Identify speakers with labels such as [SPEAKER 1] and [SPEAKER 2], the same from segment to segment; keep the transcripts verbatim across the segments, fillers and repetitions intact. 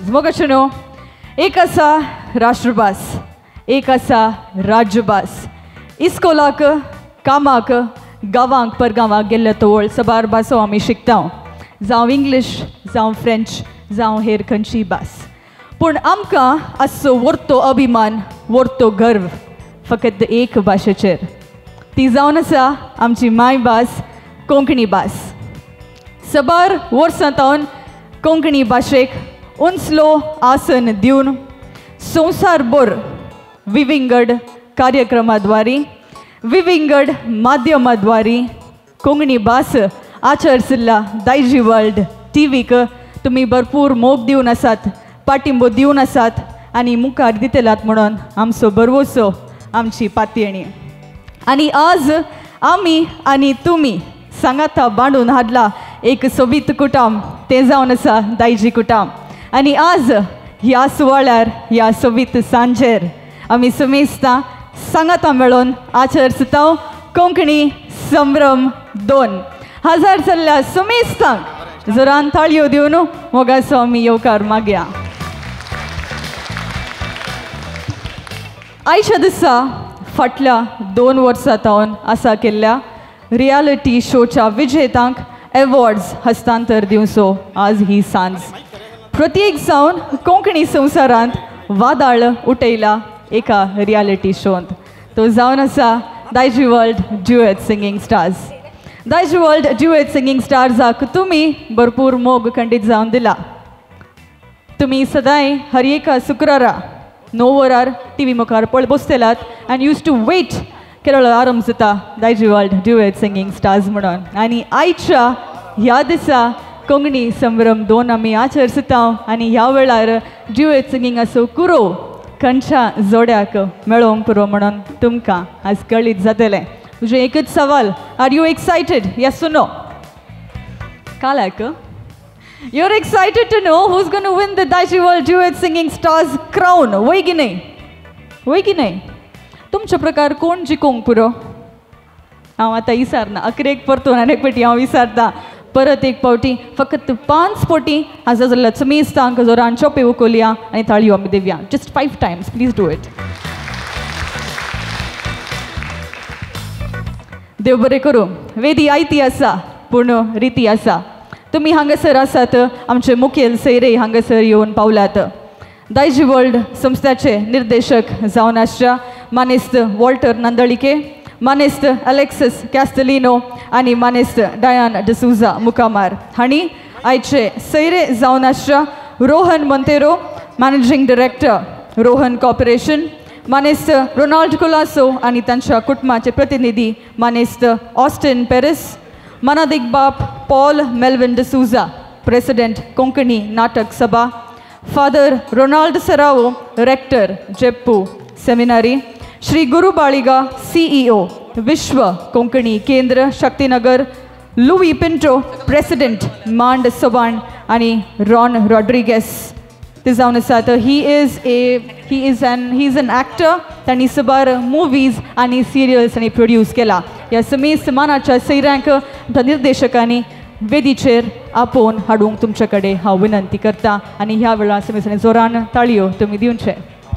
[SPEAKER 1] मोगाचे न्हू एक आसा राष्ट्रभास एक आसा राज्यभास इस्कोलाक कामाक गांवांक परगांवांक गेल्ले तोवळ सबार भासो आमी शिकता जावं इंग्लीश जावं फ्रेंच जावं हेर खंयची भास पूण आमकां आसचो व्हरतो अभिमान व्हरतो गर्व फकत एक भाशेचेर ती जावन आसा आमची मायभास कोंकणी भास सबार वर्सां तावन कोंकणी भाशेक उंचलो आसन दिवन संवसारभर विविंगड कार्यक्रमाद्वारे विविंगड माध्यमाद्वारे कोंकणी भास आचरसिल्ला दायजी वर्ल्ड टीव्हीक तुमी भरपूर मोग दिवन आसात पाठिंबो दिवन आसात आनी मुखार दितलात म्हणून आमचो बरवोसो आमची पातयणी आनी आज आमी आनी तुमी सांगाता बांदून हाडला एक सोबीत कुटाम तें जावन आसा दायजी कुटाम आनी आज ह्या सुवाळ्यार ह्या सोबीत सांजेर आमी समेस्तां सांगाता मेळोन आचरसता कोंकणी संभ्रम दोन हजार जाल्ल्या समेस्तांक जोरान ताळयो दिवन मोगासो आमी येवकार मागया आयच्या दिसा फाटल्या दोन वर्सां तावन आसा केल्ल्या रियालिटी शोच्या विजेत्यांक एवॉर्ड्स हस्तांतर दिवचो आज ही सांज प्रत्येक जावन कोंकणी संवसारांत वादळ उठयला एका रियालिटी शोंत तो जावन आसा Daijiworld duet singing stars Daijiworld duet singing स्टार्साक तुमी भरपूर मोग खंडीत जावन दिला तुमी सदांय हर एका शुक्रारा णव वरार टी व्ही मुखार पळ बसतेलात आनी यूज टू वेट केरळ आरंभ जाता Daijiworld duet singing stars म्हणून आनी आयच्या ह्या दिसा कोंकणी संभ्रम दोन आमी आचरसता आनी ह्या वेळार ड्युएट सिंगींगाचो कुरो खंयच्या जोड्याक मेळोवंक पुरो म्हणून तुमकां आज कळीत जातलें तुजें एकच सवाल are you excited yes or no काल्याक You're excited to know who's going to win the Daiji World Duet Singing Stars crown. वय की नाही वय की नाही तुमचे प्रकार कोण जिकोंक पुरो हांव आतां विचारना अकरेक परतून आनी एक फावटी हांव विचारता परत एक फावटी फकत पांच फावटी आसा जाल्यार समेस्तांक जोरान चोपे उखलुया आनी ताळयो आमी दिवया just five times please do it देव बरें करूं वेदी आयती आसा पूण रिती आसा तुमी हांगासर आसात आमचे मुखेल सैरे हांगासर येवन पावल्यात दायजी वर्ल्ड संस्थाचे निर्देशक जावन आसच्या मानेस्त वॉल्टर नांदळीके मानेस्त अलेक्सिस कॅस्टलिनो आनी मानेस्त डायान डिसूजा मुकामार हांणी आयचे सैरे जावन आसच्या Rohan Monteiro managing director Rohan corporation मानेस्त रोनाल्ड कुलासो आनी तांच्या कुटुंबाचे प्रतिनिधी मानेस्त ऑस्टिन पेरिस मनादिक बाप Paul Melvin D'Souza president Konkani Natak Sabha father Ronald Serrao rector Jeppu seminary Shri Guru Baliga CEO विश्व कोंकणी केंद्र शक्तिनगर लुई पिंटो प्रेसिडेंट मांड सोबाण आनी रॉन रॉड्रिगेस ते जावन आसात he is a he is an he is an actor तांणी सबार मुवीज आनी सिरियल्स तांणी प्रोड्यूस केला ह्या समेस्त मानाच्या सैऱ्यांक निर्देशकांनी वेदीचेर आपोवन हाडूंक तुमचे कडेन हांव विनंती करता आनी ह्या वेळार समेस्त जोरान ताळयो तुमी दिवचे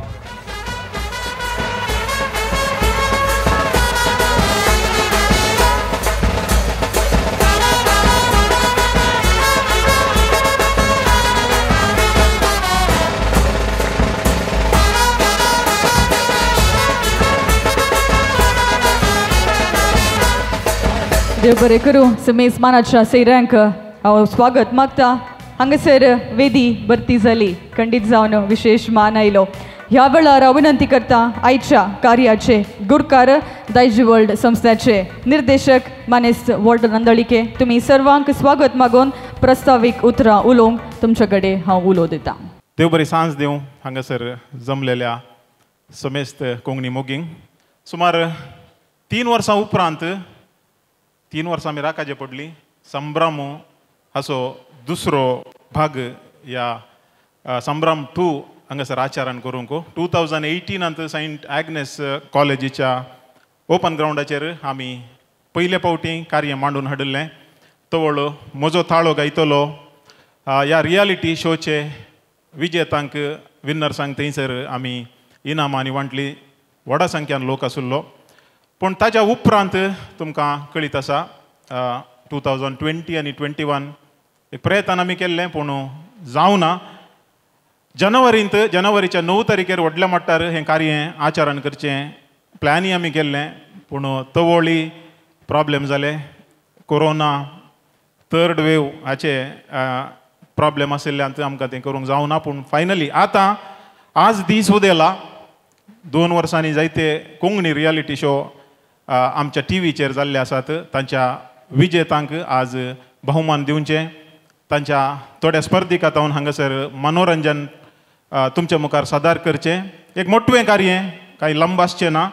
[SPEAKER 1] देव बरें करूं समेस्त मानाच्या सैऱ्यांक हांव स्वागत मागता हांगासर वेदी भरती जाली खंडीत जावन विशेष मान आयलो ह्या वेळार हांव विनंती करता आयच्या कार्याचे गुरकार दायजी वर्ल्ड संस्थाचे निर्देशक मानेस्त वॉल्टर नांदळीके तुमी सर्वांक स्वागत मागून प्रस्तावीक उतरां उलोवंक तुमचे कडेन हांव उलो दिता
[SPEAKER 2] देव बरी सांज दिवं हांगासर जमलेल्या समेस्त कोंकणी मोगींक सुमार तीन वर्सां उपरांत तीन वर्सां आमी राखाचे पडली संभ्रम हाचो दुसरो भाग ह्या संभ्रम टू हांगासर आचारान करूंक टू थावजंड एटीनांत सेंट ॲग्नेस कॉलेजीच्या ओपन ग्राउंडाचेर आमी पयले फावटी कार्य मांडून हाडिल्लें तवळ म्हजो ताळो गायतलो ह्या रियालिटी शोचे विजेतांक विनर्सांक थंयसर आमी इनामांनी वांटली व्हडा संख्यान लोक आसुल्लो पूण ताच्या उपरांत तुमकां कळीत आसा टू थावजंड ट्वेंटी आनी ट्वेंटी वन एक प्रयत्न आमी केल्लें पूण जावना जानेवारींत जानेवारीच्या णव तारीखेर व्हडल्या मट्टार हें कार्य आचरण करचें प्लॅनी आमी केल्लें पूण तवळी प्रॉब्लेम जाले कोरोना थर्ड वेव हाचे प्रॉब्लेम आशिल्ल्यान आमकां तें करूंक जावना पूण फायनली आतां आज दीस उदेला दोन वर्सांनी जायते कोंकणी रियालिटी शो आमच्या टी व्हीचेर जाल्ले आसात तांच्या विजेतांक आज भोवमान दिवचें तांच्या थोड्या स्पर्धीक आतां हांगासर मनोरंजन तुमच्या मुखार सादर करचें एक मोठवें कार्य कांय लंब आसचें ना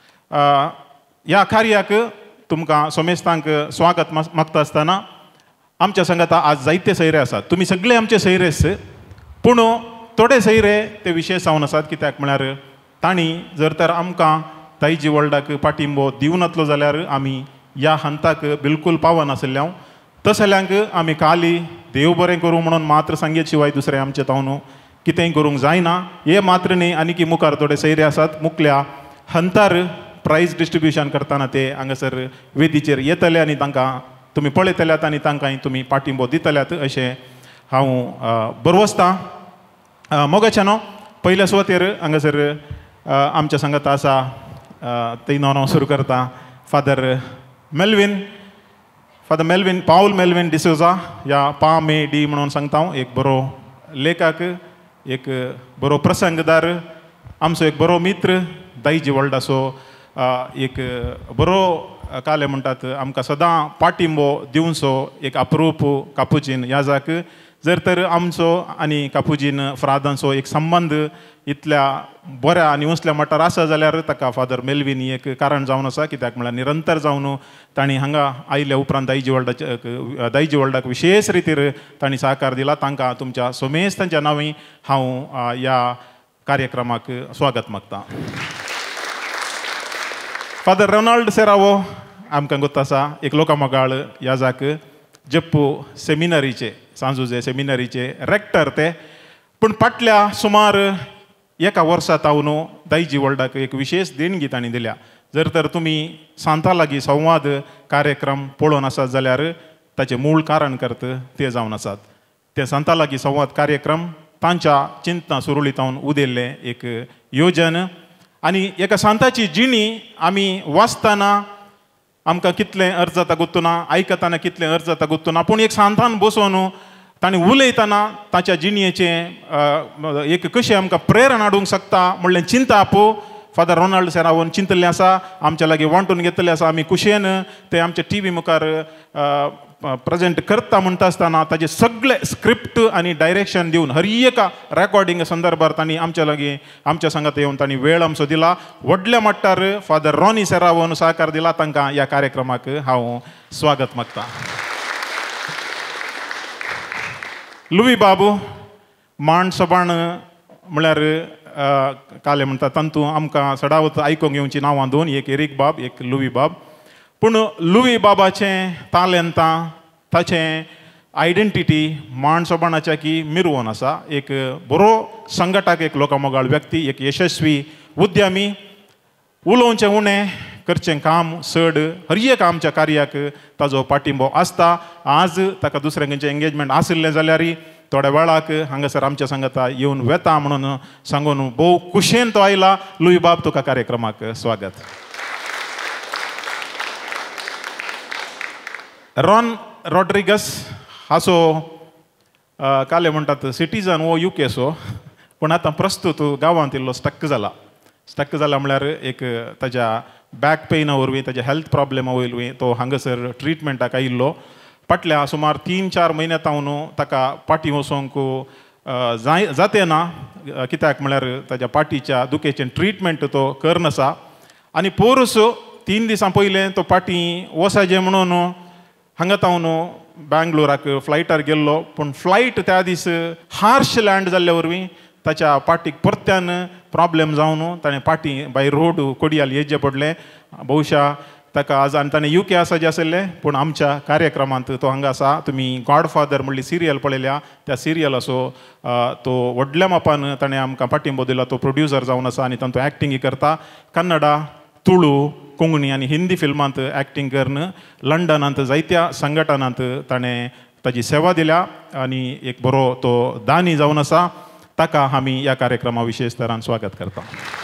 [SPEAKER 2] ह्या कार्याक तुमकां सोमेस्तांक स्वागत मागता आसतना आमच्या सांगाता आज जायते सयरे आसात तुमी सगळे आमचे सयरेच पूण थोडे सयरे ते विशेश जावन आसात कित्याक म्हळ्यार तांणी जर तर आमकां दायजी वर्ल्डाक पाठिंबो दिवं नासलो जाल्यार आमी ह्या हंताक बिलकूल पावनासल्ल्या तसल्यांक आमी काली देव बरें करूं म्हणून मात्र सांगेत शिवाय दुसरें आमचें तावन कितेंय करूंक जायना हे मात्र न्ही आनी मुखार थोडे सयरे आसात मुखल्या हंतार प्रायज डिस्ट्रिब्युशन करतना ते हांगासर वेदीचेर येतले आनी तांकां तुमी पळयतल्यात आनी तांकांय तुमी पाठिंबो दितल्यात अशें हांव बरवसतां मोगाच्यानो पयल्या सुवातेर हांगासर आमच्या सांगात आसा तें नांव हांव सुरू करता फादर मेल्विन फादर मेल्विन पाऊल मेल्विन डिसोजा ह्या पा मे डी म्हणून सांगता हांव एक बरो लेखक एक बरो प्रसंगदार आमचो एक बरो मित्र दायजी वर्ल्डाचो एक बरो काले म्हणटात आमकां सदां पाठिंबो दिवचो एक अप्रूप कापुजीन ह्या जाक जर तर आमचो आनी कापुजीन फ्रादांचो एक संबंध इतल्या बऱ्या आनी उसल्या मट्टार आसा जाल्यार ताका फादर मेल्विन ही एक कारण जावन आसा कित्याक म्हळ्यार निरंतर जावन तांणी हांगा आयिल्ल्या उपरांत दायजी वर्ल्डाच्या दायजी वर्ल्डाक विशेष रितीर तांणी सहकार दिला तांकां तुमच्या सोमेस्तांच्या नांवी हांव ह्या कार्यक्रमाक स्वागत मागतां फादर रोनाल्ड सेरावो आमकां गोत आसा एक लोकामोगाळ ह्या जाक जप्पू सेमिनरीचे सांजुजे सेमिनरीचे रेक्टर ते पूण फाटल्या सुमार एका वर्सा तावन दायजी वर्ल्डाक एक विशेष देणगी तांणी दिल्या जर तर तुमी सांता लागीं संवाद कार्यक्रम पळोवन आसात जाल्यार ताचें मूळ कारण करत ते जावन आसात ते सांता लागीं संवाद कार्यक्रम तांच्या चिंतना सुरळीतावन उदेल्लें एक योजन आनी एका सांताची जिणी आमी वाचतना आमकां कितलें अर्थ जाता गुर्तना आयकतना कितलें अर्थ जाता गुर्तना पूण एक सांतान बसोवन ताणें उलयतना ताच्या जिणयेचें एक कशें आमकां प्रेरणा हाडूंक शकता म्हणलें चिंता पो फादर रोनाल्ड सेरावोन चिंतलें आसा आमच्या लागीं वांटून घेतलें आसा आमी कुशेन ते आमच्या टी व्ही मुखार प्रेजेंट करता म्हणटा आसतना ताजे सगळे स्क्रिप्ट आनी डायरेक्शन दिवन हर एका रेकॉर्डिंग संदर्भात तांणी आमच्या लागीं आमच्या सांगात येवन तांणी वेळ आमचो दिला व्हडल्या मट्टार फादर रॉनी सेरावोन सहकार दिला तांकां ह्या कार्यक्रमाक हांव स्वागत मागतां लुवी बाबू मांड सबाण म्हळ्यार काले म्हणटा तांतू आमकां सडावत आयकूंक येवची नांवां दोन एक एरीक बाब एक लुवी बाब पूण लुवी बाबाचें तालेंतां ताचें आयडेंटिटी मांड सबाणाच्या की मिरवोन आसा एक बरो संघटक एक लोकामोगाळ व्यक्ती एक यशस्वी उद्यमी उलोवचें उणें करचें काम चड हर एक आमच्या कार्याक ताजो पाठिंबो आसता आज ताका दुसरें खंयचें एंगेजमेंट आशिल्लें जाल्यारय थोड्या वेळाक हांगासर आमच्या सांगाता येवन वेता म्हणून सांगून भोव खुशेन तो आयला लुई बाब तुका कार्यक्रमाक स्वागत रॉन रॉड्रिगस हाचो काले म्हणटात सिटीजन वो युकेचो पूण आतां प्रस्तूत गांवांत इल्लो स्टक जाला स्टक जाला म्हळ्यार एक ताच्या बॅक पेना वरवीं ताच्या हेल्थ प्रॉब्लेमा वयरवीं तो हांगासर ट्रिटमेंटाक आयिल्लो फाटल्या सुमार तीन चार म्हयन्या तावन ताका पाटी वचोंक जाय जाते ना कित्याक म्हळ्यार ताच्या पाटीच्या दुखेचें ट्रिटमेंट तो करनासा आनी पोरस तीन दिसां पयलें तो पाटी वसाजें म्हणून हांगा तावन बँगलोराक फ्लायटार गेल्लो पूण फ्लायट त्या दीस हार्श लँड जाल्ल्या वरवीं ताच्या पाटीक परत्यान प्रॉब्लेम जावन ताणें पाटी बाय रोड कोडयाल येवचें पडलें भोवशा ताका आज आनी ताणें यू के आसा जे आसले पूण आमच्या कार्यक्रमांत तो हांगा आसा. तुमी गॉडफादर म्हणली सिरियल पळयल्या, त्या सिरियल असो तो व्हडल्या मापान ताणें आमकां पाठिंबो दिला. तो प्रोड्युसर जावन आसा आनी तातूंत एक्टिंग करता. कन्नडा, तुळू, कोंकणी आनी हिंदी फिल्मांत एक्टिंग करून लंडनांत जायत्या संघटनांत ताणें ताची सेवा दिल्या आनी एक बरो तो दानी जावन आसा. ताका आमी ह्या कार्यक्रमा विशेश तरान स्वागत करता.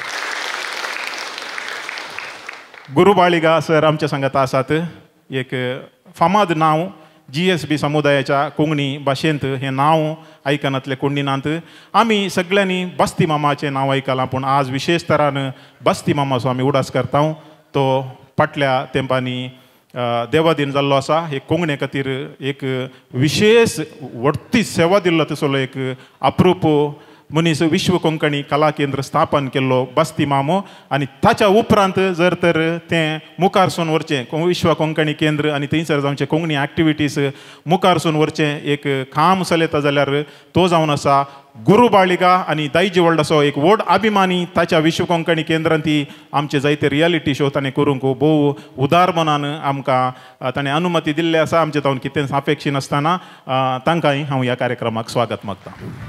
[SPEAKER 2] गुरू बाळिगा सर आमच्या सांगात आसात. एक फामाद नांव जी एस बी समुदायाच्या कोंकणी भाशेंत हें नांव आयकनातले कोंकणीनांत. आमी सगळ्यांनी बस्ती मामाचें नांव आयकलां पूण आज विशेश तरान बस्ती मामाचो आमी उडास करता. तो फाटल्या तेंपांनी देवादीन जाल्लो आसा. एक कोंकणी खातीर एक विशेष व्हडती सेवा दिल्लो तसलो एक अप्रूप मनीस विश्व कोंकणी कला केंद्र स्थापन केल्लो बस्ती मामो. आनी ताच्या उपरांत जर तर तें मुखार सून वरचें विश्व कोंकणी केंद्र आनी थंयसर जावचे कोंकणी एक्टिविटीज मुखार सून वरचें एक काम चलयता जाल्यार तो जावन आसा गुरू बाळिगा. आनी दायजी वर्ल्ड असो एक व्हड अभिमानी ताच्या विश्व कोंकणी केंद्रांत ती आमचे जायते रियलिटी शो ताणें करूंक भोव उदार मनान आमकां ताणें अनुमती दिल्ली आसा. आमचे तावन कितें अपेक्षी नासतना तांकांय हांव ह्या कार्यक्रमाक स्वागत मागता.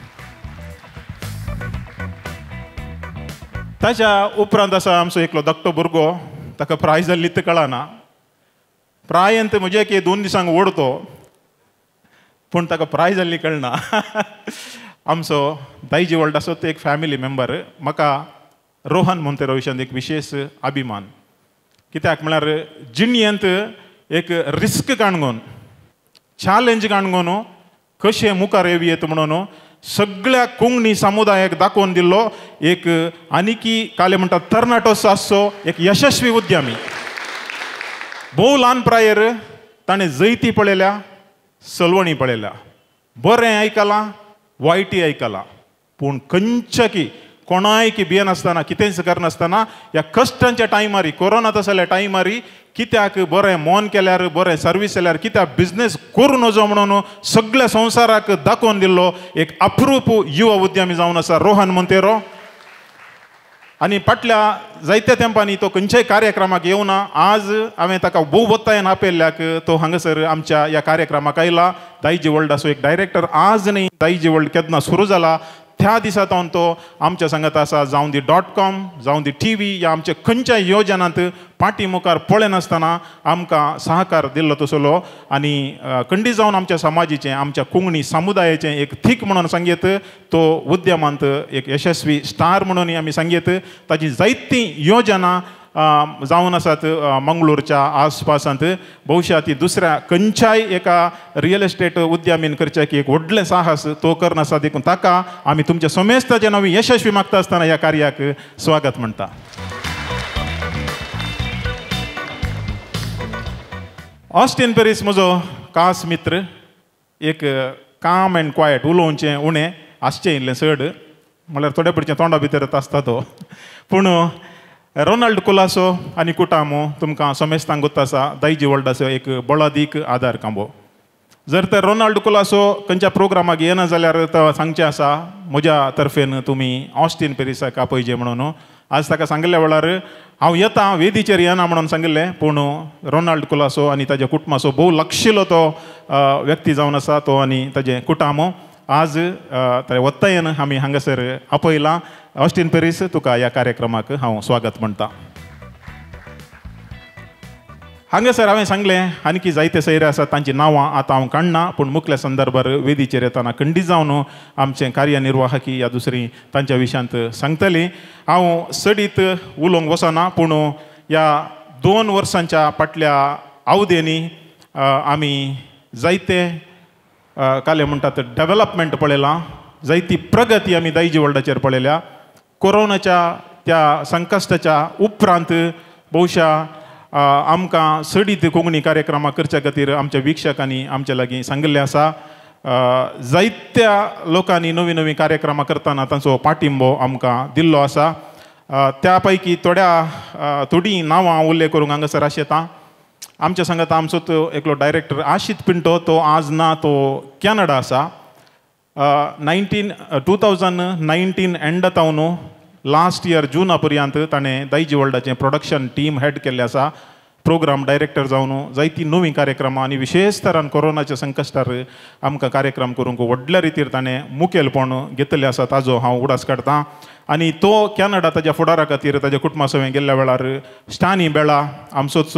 [SPEAKER 2] ताच्या उपरांत आसा आमचो एकलो धाकटो भुरगो. ताका प्रायज जाल्ली ते कळना. प्रायंत म्हजे एक दोन दिसांक ओडतो पूण ताका प्रायज जाल्ली कळना. आमचो दायजी वर्ल्ड आसो तो एक फॅमिली मेंबर. म्हाका रोहन मोंतेरो विशयान एक विशेष अभिमान. कित्याक म्हळ्यार जिणयेंत एक रिस्क काणगोन चॅलेंज काणगोन कशें मुखार येवयेत म्हणून सगळ्या कोंकणी समुदायाक दाखोवन दिल्लो एक आनीकी काले म्हणटा तरणाटो आसचो एक यशस्वी उद्यमी. भोव ल्हान प्रायेर ताणें जैती पळयल्या, सलवणी पळयल्या, बरें आयकलां, वायटी आयकलां, पूण खंयच्याकी कोणायकी भियेनासतना कितेंच करनासतना ह्या कश्टांच्या टायमारी कोरोना तसल्या टायमारी कित्याक बरें मोन केल्यार बरें सर्वीस केल्यार कित्याक बिझनेस करूं नजो म्हणून सगळ्या संवसाराक दाखोवन दिल्लो एक अप्रूप युवा उद्यमी जावन आसा रोहन मोंतेरो. आनी फाटल्या जायत्या तेंपांनी तो खंयच्याय कार्यक्रमाक येवना. आज हांवें ताका भोव वत्तायेन आपयल्ल्याक तो हांगासर आमच्या ह्या कार्यक्रमाक आयला. दायजी वर्ल्ड असो एक डायरेक्टर. आज न्ही दायजी वर्ल्ड केन्ना सुरू जाला त्या दिसा तावन तो आमच्या सांगात आसा. जावं दी डॉट कॉम जावं दी टी व्ही या आमच्या खंयच्याय योजनांत पाटी मुखार पळयनासतना आमकां सहकार दिल्लो तसलो. आनी खंडी जावन आमच्या समाजीचें आमच्या कोंकणी समुदायाचें एक थीक म्हणून सांगेत. तो उद्यमांत एक यशस्वी स्टार म्हणून आमी सांगेत. ताची जायतीं योजना जावन आसात मंगळूरच्या आसपासांत. भोवशा ती दुसऱ्या खंयच्याय एका रियल एस्टेट उद्यमीन करचे की एक व्हडलें साहस तो करनासा. देखून ताका आमी तुमच्या समेस्ताच्या नवी यशस्वी मागता आसतना ह्या कार्याक स्वागत म्हणटा. ऑस्टीन पेरीस म्हजो खास मित्र. एक काम एंड क्वायट उलोवचें उणें आसचें इल्लें चड म्हळ्यार थोडे पडचें तोंडा भितरच आसता तो. पूण रोनाल्ड कुलासो आनी कुटामो तुमकां समेस्तांक गोत आसा दायजी वर्ल्डाचो एक बळादीक आदार कांबो. जर तर रोनाल्ड कुलासो खंयच्या प्रोग्रामाक येना जाल्यार तो सांगचें आसा म्हज्या तर्फेन तुमी ऑस्टीन पेरीसाक आपयचें म्हणून. आज ताका सांगिल्ल्या वेळार हांव येता वेदीचेर येना म्हणून सांगिल्लें. पूण रोनाल्ड कुलासो आनी ताच्या कुटुंबाचो भोव लक्षिलो तो व्यक्ती जावन आसा तो आनी ताजें कुटामो. आज वत्तायेन आमी हांगासर आपयलां. ऑस्टीन पेरीस तुका ह्या कार्यक्रमाक हांव स्वागत म्हणटा. हांगासर हांवें सांगलें आनीकी जायते सैरे आसात तांचीं नांवां आतां हांव काडना. पूण मुखल्या संदर्भार वेदीचेर येताना खंडीत जावन आमचें कार्यनिर्वाहकी ह्या दुसरी तांच्या विशयांत सांगतलीं. हांव सडीत उलोवंक वचना. पूण ह्या दोन वर्सांच्या फाटल्या अवधेनी आमी जायते काले म्हणटात डेव्हलपमेंट पळयलां. जायती प्रगती आमी दायजी वर्ल्डाचेर पळयल्या. कोरोनाच्या त्या संकश्टाच्या उपरांत भोवशा आमकां सडीत कोंकणी कार्यक्रमां करच्या खातीर आमच्या विक्षकांनी आमचे लागीं सांगिल्लें आसा. जायत्या लोकांनी नवी नवी कार्यक्रमां करतना तांचो पाठिंबो आमकां दिल्लो आसा. त्या पैकी थोड्या थोडीं नांवां हांव उल्लेख करूंक हांगासर आशेतां. आमच्या सांगात आमचो तो एकलो डायरेक्टर आशीत पिंटो. तो आज ना, तो कॅनडा आसा. नायन्टीन टू थावजंड नायन्टीन एंडात हांव लास्ट इयर जुना पर्यंत ताणें दायजी वर्ल्डाचें प्रोडक्शन टीम हेड केल्लें आसा. प्रोग्राम डायरेक्टर जावन जायती नवी कार्यक्रमां आनी विशेष तरान कोरोनाच्या संकश्टार आमकां कार्यक्रम करूंक व्हडल्या रितीर ताणें मुखेलपण घेतलें आसा ताजो हांव उडास काडटां आनी तो कॅनडा ताज्या फुडारा खातीर ताज्या कुटुंबा सवें गेल्ल्या वेळार स्टानी बेळा आमचोच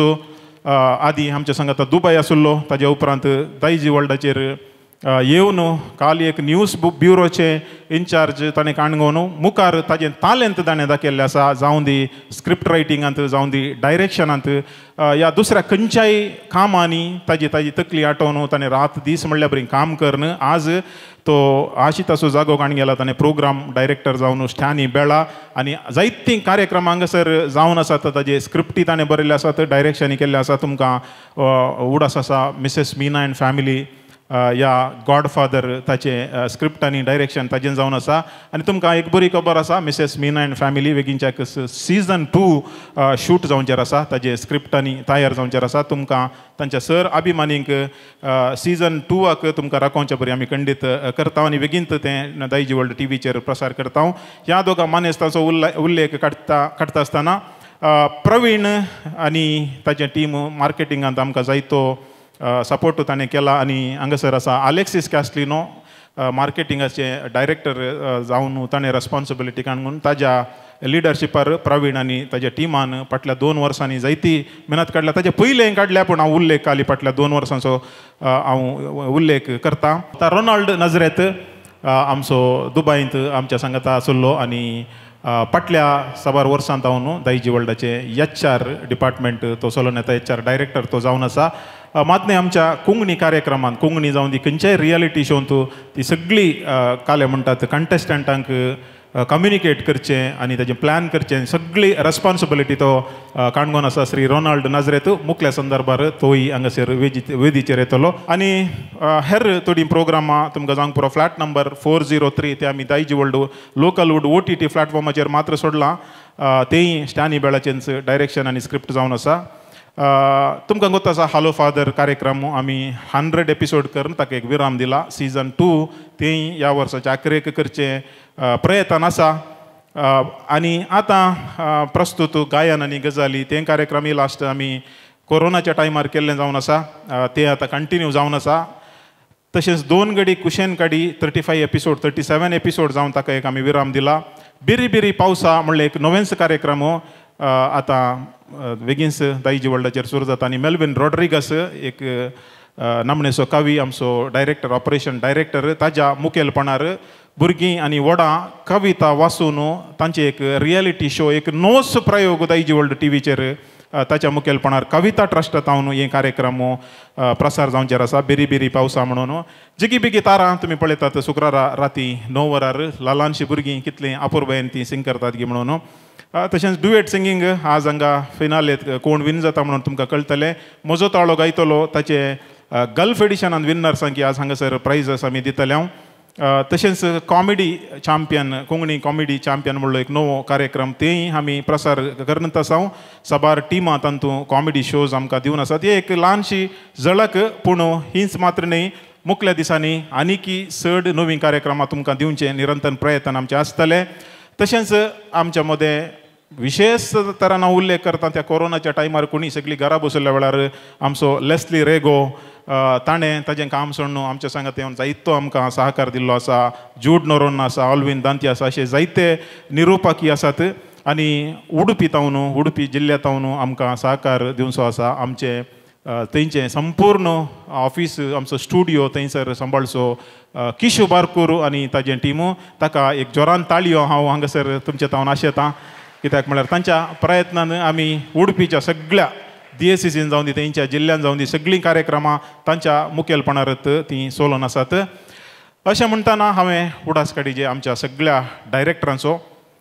[SPEAKER 2] आदी आमच्या सांगात दुबय आसुल्लो ताज्या उपरांत दायजी वर्ल्डाचेर येवन काल एक न्यूज ब्युरोचे इन्चार्ज ताणें काणकोण मुखार ताजें टॅलंट ताणें दाखयल्लें आसा जावं दी स्क्रिप्ट रायटिंगांत जावं दी डायरेक्शनांत या दुसऱ्या खंयच्याय कामांनी ताजी ताजी तकली आटोवन ताणें रात दीस म्हणल्या बरी काम करन आज तो आशिताचो जागो काण गेला ताणें प्रोग्राम डायरेक्टर जावन स्टानी बेळा आनी जायतीं कार्यक्रम हांगासर जावन आसात ताजे स्क्रिप्टी ताणें बरयल्ले आसात डायरेक्शनी केल्ले आसा तुमकां उडास आसा मिसेस मीना एंड फॅमिली या गॉडफादर ताचे स्क्रिप्ट आनी डायरेक्शन ताजें जावन आसा आनी तुमकां एक बरी खबर आसा मिसेस मीना एंड फॅमिली बेगीनच्या सिजन टू शूट जावचेर आसा ताजे स्क्रिप्ट आनी तयार जावचेर आसा तुमकां तांच्या सर अभिमानीक सिजन टूवाक तुमकां राखोवचे बरी आमी खंडीत करता आनी बेगीनत तें दायजी वर्ल्ड टीव्हीचेर प्रसार करता ह्या दोगा मानेस्तांचो उल्लेख काडटा काडटा आसतना प्रवीण आनी ताचें टीम मार्केटिंगांत आमकां जायतो सपोर्ट ताणें केला आनी हांगासर आसा आलेक्सिस कॅस्लिनो मार्केटिंगाचे डायरेक्टर जावन ताणें रेस्पॉन्सिबिलिटी काणून ताज्या लिडरशिपार प्रवीण आनी ताज्या टिमान फाटल्या दोन वर्सांनी जायती मेहनत काडल्या ताचे पयलें काडल्या पूण हांव उल्लेख काली फाटल्या दोन वर्सांचो हांव उल्लेख करता आतां रोनाल्ड नजरेत आमचो दुबयंत आमच्या सांगाता आसुल्लो आनी फाटल्या साबार वर्सांत हांव न्हू दायजी वर्ल्डाचे एच आर डिपार्टमेंट तो चलोवन येता एच आर डायरेक्टर तो जावन आसा मातने आमच्या कोंकणी कार्यक्रमांत कोंकणी जावन दी खंयच्याय रियलिटी शोंत ती सगळी काले म्हणटात कंटेस्टंटांक कम्युनिकेट करचें आनी ताजें प्लॅन करचें सगळी रेस्पॉन्सिबिलिटी तो काणकोण आसा श्री रोनाल्ड नाजरेत मुखल्या संदर्भार तोय हांगासर वेदी वेदीचेर येतलो आनी हेर थोडीं प्रोग्रामां तुमकां जावंक पुरो flat number four zero three ते आमी Daijiworld local wood O T T प्लॅटफॉर्माचेर मात्र सोडलां तेय स्टॅनी बेळाचेंच डायरेक्शन आनी स्क्रिप्ट जावन आसा तुमकां गोत आसा हालो फादर कार्यक्रम आमी हंड्रेड एपिसोड करून ताका एक विराम दिला सिजन टू तेय ह्या वर्साच्या अखेरेक करचे प्रयत्न आसा आनी आतां प्रस्तूत गायन आनी गजाली ते कार्यक्रम लास्ट आमी कोरोनाच्या टायमार केल्लें जावन आसा ते आतां कंटिन्यू जावन आसा तशेंच दोन घडी कुशेन काडी thirty five episode thirty seven episode जावन ताका एक आमी विराम दिला बिरी बिरी पावसा म्हणले एक नोवेन्स कार्यक्रम आतां बेगीनच दायजी वर्ल्डाचेर सुरू जाता आनी मेल्विन रॉड्रिगस एक नामनेचो कवी आमचो डायरेक्टर ऑपरेशन डायरेक्टर ताज्या मुखेलपणार भुरगीं आनी व्हडां कविता वाचून तांचे एक रियलिटी शो एक नोस प्रयोग दायजी वर्ल्ड टीव्हीचेर ताच्या मुखेलपणार कविता ट्रस्टांत हांव हे कार्यक्रम प्रसार जावचेर आसा बिरी बिरी पावसा म्हणून जिगी बिगी तारां तुमी पळयतात शुक्रारा राती णव वरार ल्हानशीं भुरगीं कितलीं अपुर्बायेन तीं सिंग करतात गी म्हणून तशेंच डुएट सिंगींग आज हांगा फिनालेत कोण विन जाता म्हणून तुमकां कळटलें म्हजो ताळो गायतलो ताचे गल्फ एडिशनान विनर्सांक आज हांगासर प्रायजस आमी दितले हांव तशेंच comedy champion Konkani comedy champion म्हणलो एक नवो कार्यक्रम तेय आमी प्रसार करत आसा साबार टिमां तातूंत कॉमेडी शोज आमकां दिवन आसात ही एक ल्हानशी झळक पूण हीच मात्र न्ही मुखल्या दिसांनी आनीकी चड नवीं कार्यक्रमां तुमकां दिवचे निरंतर प्रयत्न आमचे आसतले तशेंच आमच्या मदें विशेष तरान हांव उल्लेख करता त्या कोरोनाच्या टायमार कोणी सगळीं घरा बसयल्ल्या वेळार आमचो लेस्ली रेगो ताणें ताजें काम सोडून आमच्या सांगात येवन जायतो आमकां सहकार दिल्लो आसा जूड नोरोन आसा ऑल्विन दांती आसा अशे जायते निरुपाकी आसात आनी उडुपी तावन उडुपी जिल्ल्यांतावन आमकां सहकार दिवचो आसा आमचे थंयचें संपूर्ण ऑफिस आमचो स्टुडियो थंयसर सांबाळचो किशू बारकूर आनी ताजें टिमू ताका एक जोरान ताळयो हांव हांगासर तुमचे तावन आशेतां कित्याक म्हळ्यार तांच्या प्रयत्नान आमी उडपीच्या सगळ्या डी एस सी सीन जावन दी तेंच्या जिल्ल्यान जावन दी सगळीं कार्यक्रमां तांच्या मुखेलपणारत तीं चलोवन आसात अशें म्हणटाना हांवें उडास काडी जे आमच्या सगळ्या डायरेक्टरांचो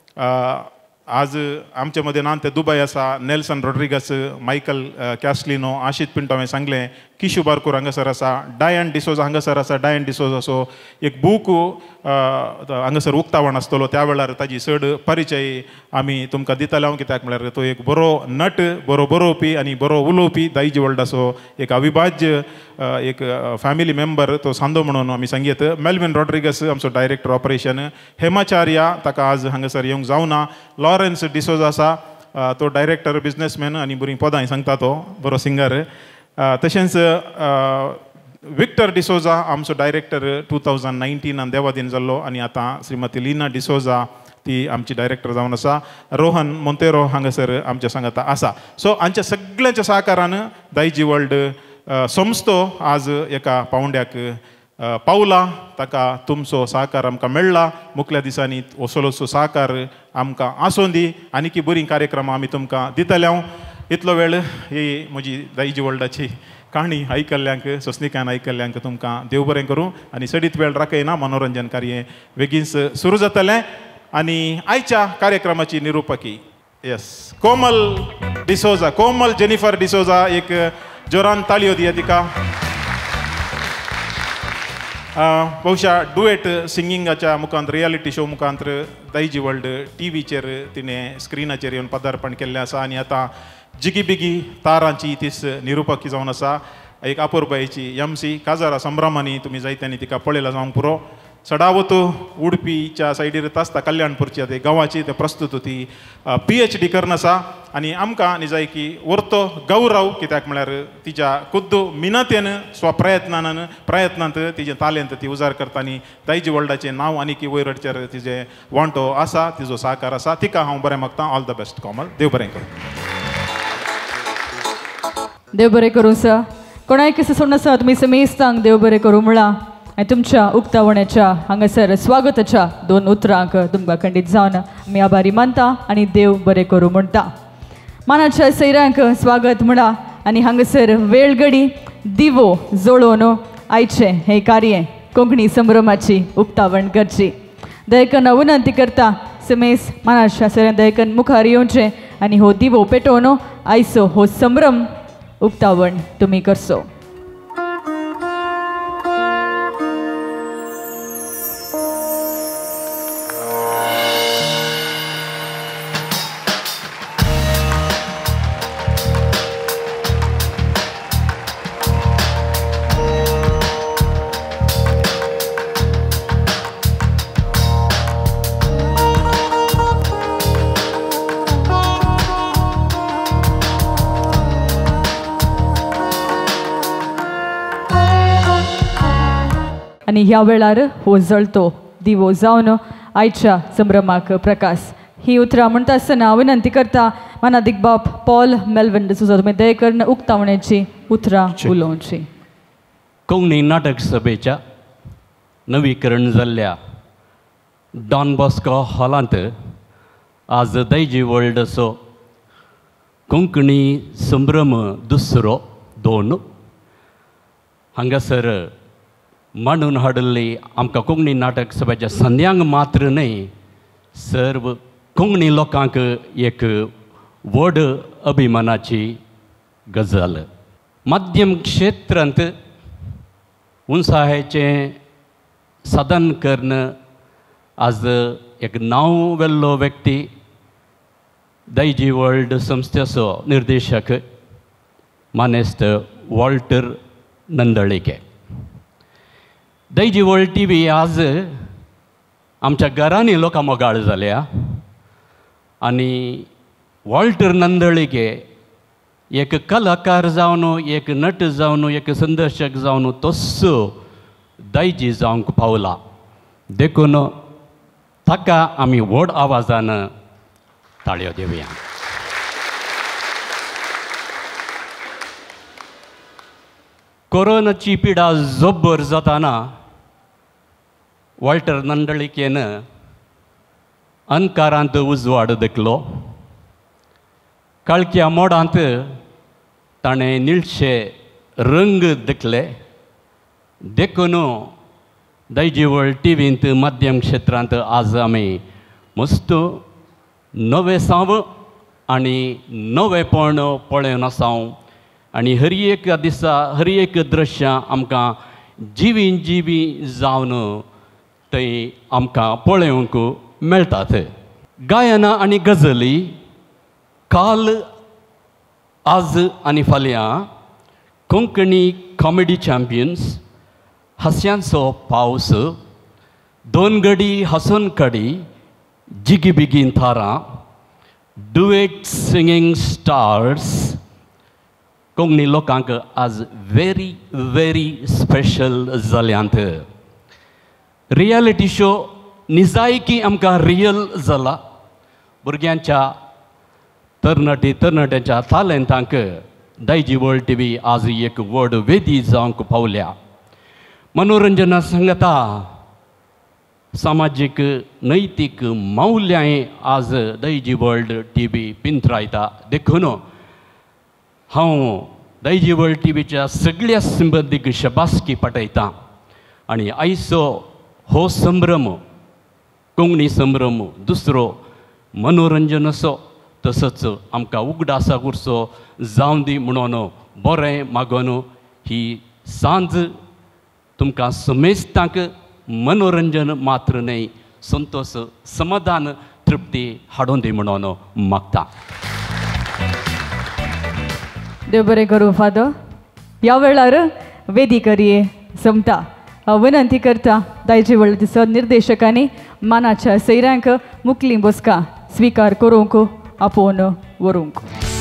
[SPEAKER 2] आज आमचे मदें नान ते दुबय आसा नेल्सन रॉड्रिगस मायकल कॅस्लिनो आशीत पिंटो हांवें सांगलें किशू बारकूर हांगासर आसा डायन डिसोजा हांगासर आसा डायन डिसोजाचो एक बूक हांगासर उक्तावण आसतलो त्या वेळार ताजी चड परिचय आमी तुमकां दितले हांव कित्याक म्हळ्यार तो एक बरो नट बरो बरोवपी आनी बरो उलोवपी दायजी वर्ल्डाचो एक अविभाज्य एक फॅमिली मेंबर तो सांदो म्हणून आमी सांगीत मेल्विन रॉड्रिगस आमचो डायरेक्टर ऑपरेशन हेमाचार्या ताका आज हांगासर येवंक जावना लॉरेन्स डिसोजा आसा तो डायरेक्टर बिझनेसमॅन आनी बरी पदां सांगता तो बरो सिंगर. तशेंच विक्टर डिसोजा आमचो डायरेक्टर टू थावजंड नायन्टीनान देवादीन जाल्लो आनी आतां श्रीमती लिना डिसोजा ती आमची डायरेक्टर जावन आसा. रोहन मोंतेरो हांगासर आमच्या सांगाता आसा. सो हांच्या सगळ्यांच्या सहकारान दायजी वर्ल्ड संस्थो आज एका पावंड्याक पावला. ताका तुमचो सहकार आमकां मेळ्ळा. मुखल्या दिसांनी असलोसो सहकार आमकां आसूं दी. आनीक बरी कार्यक्रमां आमी तुमकां दितले. इतलो वेळ ही म्हजी दायजी वर्ल्डाची काणी आयकल्ल्यांक सोंसणिकान आयकल्ल्यांक तुमकां देव बरें करूं. आनी सडीत वेळ राखयना मनोरंजन कार्य बेगीनच सुरू जातलें. आनी आयच्या कार्यक्रमाची निरुपकी येस Komal D'Souza, Komal Jennifer D'Souza. एक जोरान ताळयो दिया तिका. बहुशा डुएट सिंगिंगाच्या मुखांत रियालिटी शो मुखांत दायजी वर्ल्ड टी व्हीचेर तिणें स्क्रिनाचेर येवन पदार्पण केल्लें आसा. आनी आतां जिगी बिगी तारांची तीच निरुपकी जावन आसा. एक अपुर्बायेची एम सी काजारा संभ्रमांनी तुमी जायत्यांनी तिका पळयला जावंक पुरो. सडावत उडपीच्या सायडीर आसता कल्याणपूरच्या ते गांवाची ते प्रस्तुत ती पी एच डी करन आसा. आनी आमकां निजाय की व्हरतो गौरव कित्याक म्हळ्यार तिच्या खुद्द मिनतेन स्वप्रयत्नान प्रयत्नांत तिजें तालेंत ती उजार करता. आनी दायजी वर्ल्डाचें नांव आनी की वयरडचेर तिजें वांटो आसा, तिजो सहकार आसा. तिका हांव बरें मागतां. All the best Komal. देव बरें करूं.
[SPEAKER 1] देव बरें करूं सर. कोणाय कसं सोडून आसा तुमी समेस्तांक देव बरें करूं म्हणा. आनी तुमच्या उक्तावण्याच्या हांगासर स्वागताच्या दोन उतरांक तुमकां खंडीत जावन आमी आभारी मानता आनी देव बरें करूं म्हणटा. मानाच्या सैरांक स्वागत म्हणा. आनी हांगासर वेळगडी दिवो जोडोवन आयचे हे कार्य कोंकणी संभ्रमाची उक्तावण करची. दयकन विनंती करता समेस मानाच्या सैरान दयकन मुखार येवचें आनी हो दिवो पेटोवन आयचो हो संभ्रम उक्तावण तुमी करचो. आनी ह्या वेळार हो जळतो दिवो जावन आयच्या संभ्रमाक प्रकाश. ही उतरां म्हणटा आसतना विनंती करता माना दिग्बाब पॉल मेल्विन डिसोजा तुमी दयेकरून उक्तावण्याची उतरां उलोवची.
[SPEAKER 3] कोंकणी नाटक सभेच्या नवीकरण जाल्ल्या डॉन बॉस्को हॉलांत आज दायजी वर्ल्ड असो कोंकणी संभ्रम दुसरो दोन हांगासर मांडून हाडली आमकां कोंकणी नाटक सभेच्या संध्यांक मात्र न्हय सर्व कोंकणी लोकांक एक व्हड अभिमानाची गजाल. माध्यम क्षेत्रांत उत्साहाचें साधन करन आज एक नांव वेल्लो व्यक्ती दायजी वर्ल्ड संस्थेचो निर्देशक मानेस्त Walter Nandalike. Daiji World T V आज आमच्या घरांनी लोकां मोगाळ जाल्या आनी वॉल्टर नंदळीके एक कलाकार जावन एक नट जावन एक संदर्शक जावन तस्सो दायजी जावंक पावला. देखून ताका आमी व्हड आवाजान ताळयो दिवया. कोरोनाची पिडा जब्बर जाताना वॉल्टर नंदळीकेन अनकारांत उजवाड देखलो. काळक्या मोडांत ताणें निळशे रंग देखले. देखून दायजी वर्ल्ड टी व्हींत माध्यम क्षेत्रांत आज आमी मस्त नवे साव आनी नवेपण पळोवन आसाव आनी हर एक दिसा हर एक दृश्यां आमकां जिवी जिवी जावन थंय आमकां पळोवंक मेळटात. गायनां आनी गजली काल आज आनी फाल्यां कोंकणी कॉमेडी चॅम्पियन्स हास्यांचो पावस दोन घडी हांसून काडी जिगी बिगीन थारां duet singing stars कोंकणी लोकांक आज व्हेरी व्हेरी स्पेशल जाल्यांत. रियलिटी शो निजायकी आमकां रियल जाला. भुरग्यांच्या तरणाटी तरणाट्यांच्या टॅलंटांक दायजी वर्ल्ड टी व्ही आज एक व्हड वेदी जावंक पावल्या. मनोरंजना सांगता सामाजीक नैतीक मौल्याय आज दायजी वर्ल्ड टी व्ही पिंथरायता. देखून हांव दायजी वर्ल्ड टी व्हीच्या सगळ्या संबंदीक शबासकी पटयतां आनी आयचो हो संभ्रम कोंकणी संभ्रम दुसरो मनोरंजन असो तसोच आमकां उगडासा उरसो जावं दी म्हणून बरें मागोन ही सांज तुमकां समेस्तांक मनोरंजन मात्र न्हय संतोष समाधान तृप्ती हाडून दी म्हणून मागता.
[SPEAKER 1] देव बरें करूं फादर. ह्या वेळार वेदिकरिये संपता. हांव विनंती करता दायजी वर्ल्ड निर्देशकांनी मानाच्या सैऱ्यांक मुखली बसका स्वीकार करूंक आपोवन व्हरूंक.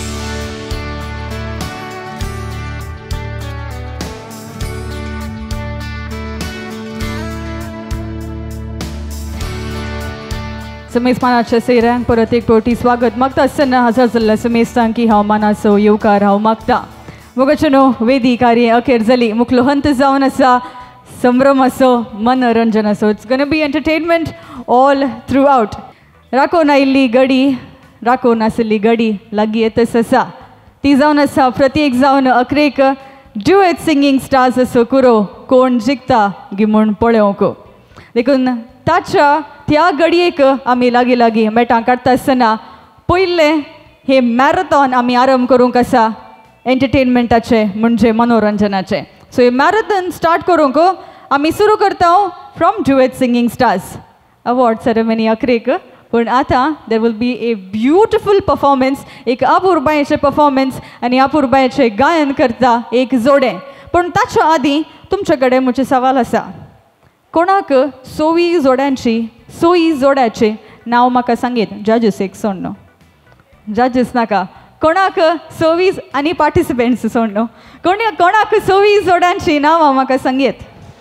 [SPEAKER 1] समेस्त मानाच्या सैऱ्यांक परत एक फावटी स्वागत मागता आसतना हजर जाल्ल्या समेस्तांक की हांव मानाचो येवकार हांव मागता. मोगाचेनो वेदी कार्य अखेर जाली. मुखलो हंत जावन आसा. संभ्रम असो मनोरंजन असो. It's gonna be entertainment all throughout. राखोवन आयिल्ली घडी राखोवन आशिल्ली घडी लागीं येतच आसा. ती जावन आसा प्रत्येक जावन अकरेक ड्युएट सिंगींग स्टार्स असो कुरो कोण जिखता गी म्हूण पळोवंक. देखून ताच्या त्या घडयेक आमी लागीं लागीं मेटां काडटा आसतना पयले हे मॅरेथॉन आमी आरंभ करूंक आसा एंटरटेनमेंटाचे म्हणजे मनोरंजनाचे. सो हे मॅरेथॉन स्टार्ट करूंक आमी सुरू करता from duet singing stars. Award ceremony अकरेक पण आतां there will be a beautiful performance. एक अपुरबायेचें परफॉर्मन्स आनी अपुरबायेचें गायन करता एक जोडें. पण ताच्या आदीं तुमचे कडेन म्हजे सवाल आसा. कोणाक सोवी जोड्यांची सोयी जोड्याचे नांव म्हाका सांगीत. जजीस एक सोडनो. जजीस नाका. कोणाक सोवी आनी पार्टिसिपेंट्स सोडनो. कोणी कोणाक सोवी जोड्यांची नांवां म्हाका सांगीत.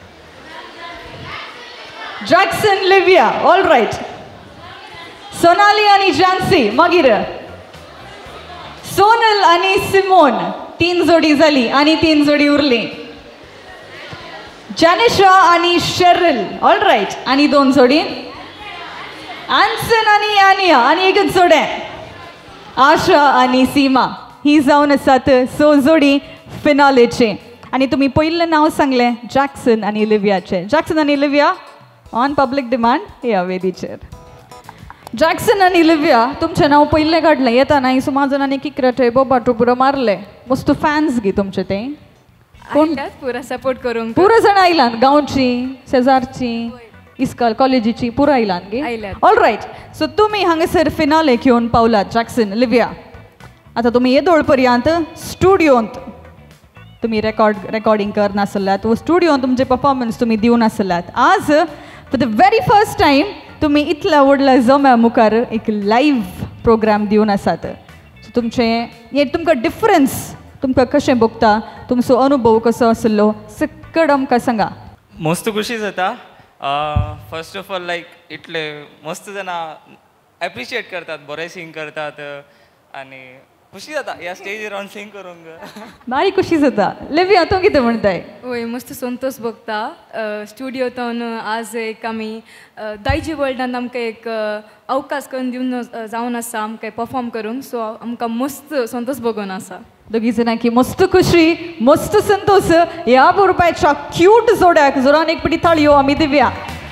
[SPEAKER 1] Jackson Livia. All right. Sonali आनी जानसी. मागीर सोनल आनी सिमोन. तीन जोडी जाली आनी तीन जोडी उरली. जॅनिशा आनी शेरिल. All right. आनी दोन जोडी. एन्सन आनी एनिया आनी एकच जोडें. आशा आनी सीमा. ही जावन आसात स जोडी फिनालेचे. आनी तुमी पयलें नांव सांगलें जॅक्सन आनी लिवियाचें. जॅक्सन आनी लिविया ऑन पब्लीक डिमांड ह्या वेदीचेर. जॅक्सन आनी लिविया तुमचें नांव पयलें काडलें येताना ही सुमार जाणांनी किकराटे बोबाटो पुरो मारले. मस्त फॅन्स गी तुमचे ते. कोण
[SPEAKER 4] पुरा सपोर्ट करूंक
[SPEAKER 1] पुरो जाण आयलात. गांवची शेजारची इस्कॉल कॉलेजीची पुरो आयलात गे. All right. सो तुमी हांगासर फिनाले घेवन पावलात जॅक्सन लिविया. आतां तुमी येदोळ पर्यंत स्टुडियोंत तुमी रेकॉर्ड रेकॉर्डिंग करनासल्यात वो स्टुडियोंत तुमचे परफॉर्मन्स तुमी दिवनासल्यात. आज for the very first time तुमी इतल्या व्हडल्या जम्या मुखार एक लायव्ह प्रोग्राम दिवन आसात. सो तुमचें हें तुमकां डिफरन्स तुमकां कशें भोगता. तुमचो अनुभव कसो आसलो सकड आमकां सांगा.
[SPEAKER 5] मस्त खुशी जाता. फर्स्ट ऑफ ऑल लायक इतले मस्त जाणां एप्रिशिएट करतात बरें सिंग करतात आनी खुशी जाता ह्या स्टेजीर रावन सिंग करूंक.
[SPEAKER 1] भारी खुशी जाता. लिविया तूं कितें म्हणटाय.
[SPEAKER 4] वय मस्त संतोष भोगता. स्टुडियोंतून आज एक आमी दायजी वर्ल्डान आमकां एक अवकाश करून दिवन जावन आसा आमकां परफॉर्म करूंक. सो आमकां मस्त संतोष भोगून आसा. दोगी जाणांकी मस्त खुशी मस्त संतोष. ह्या बुरबायच्या क्यूट जोड्याक जोरान एक पिटी ताळयो आमी दिवया.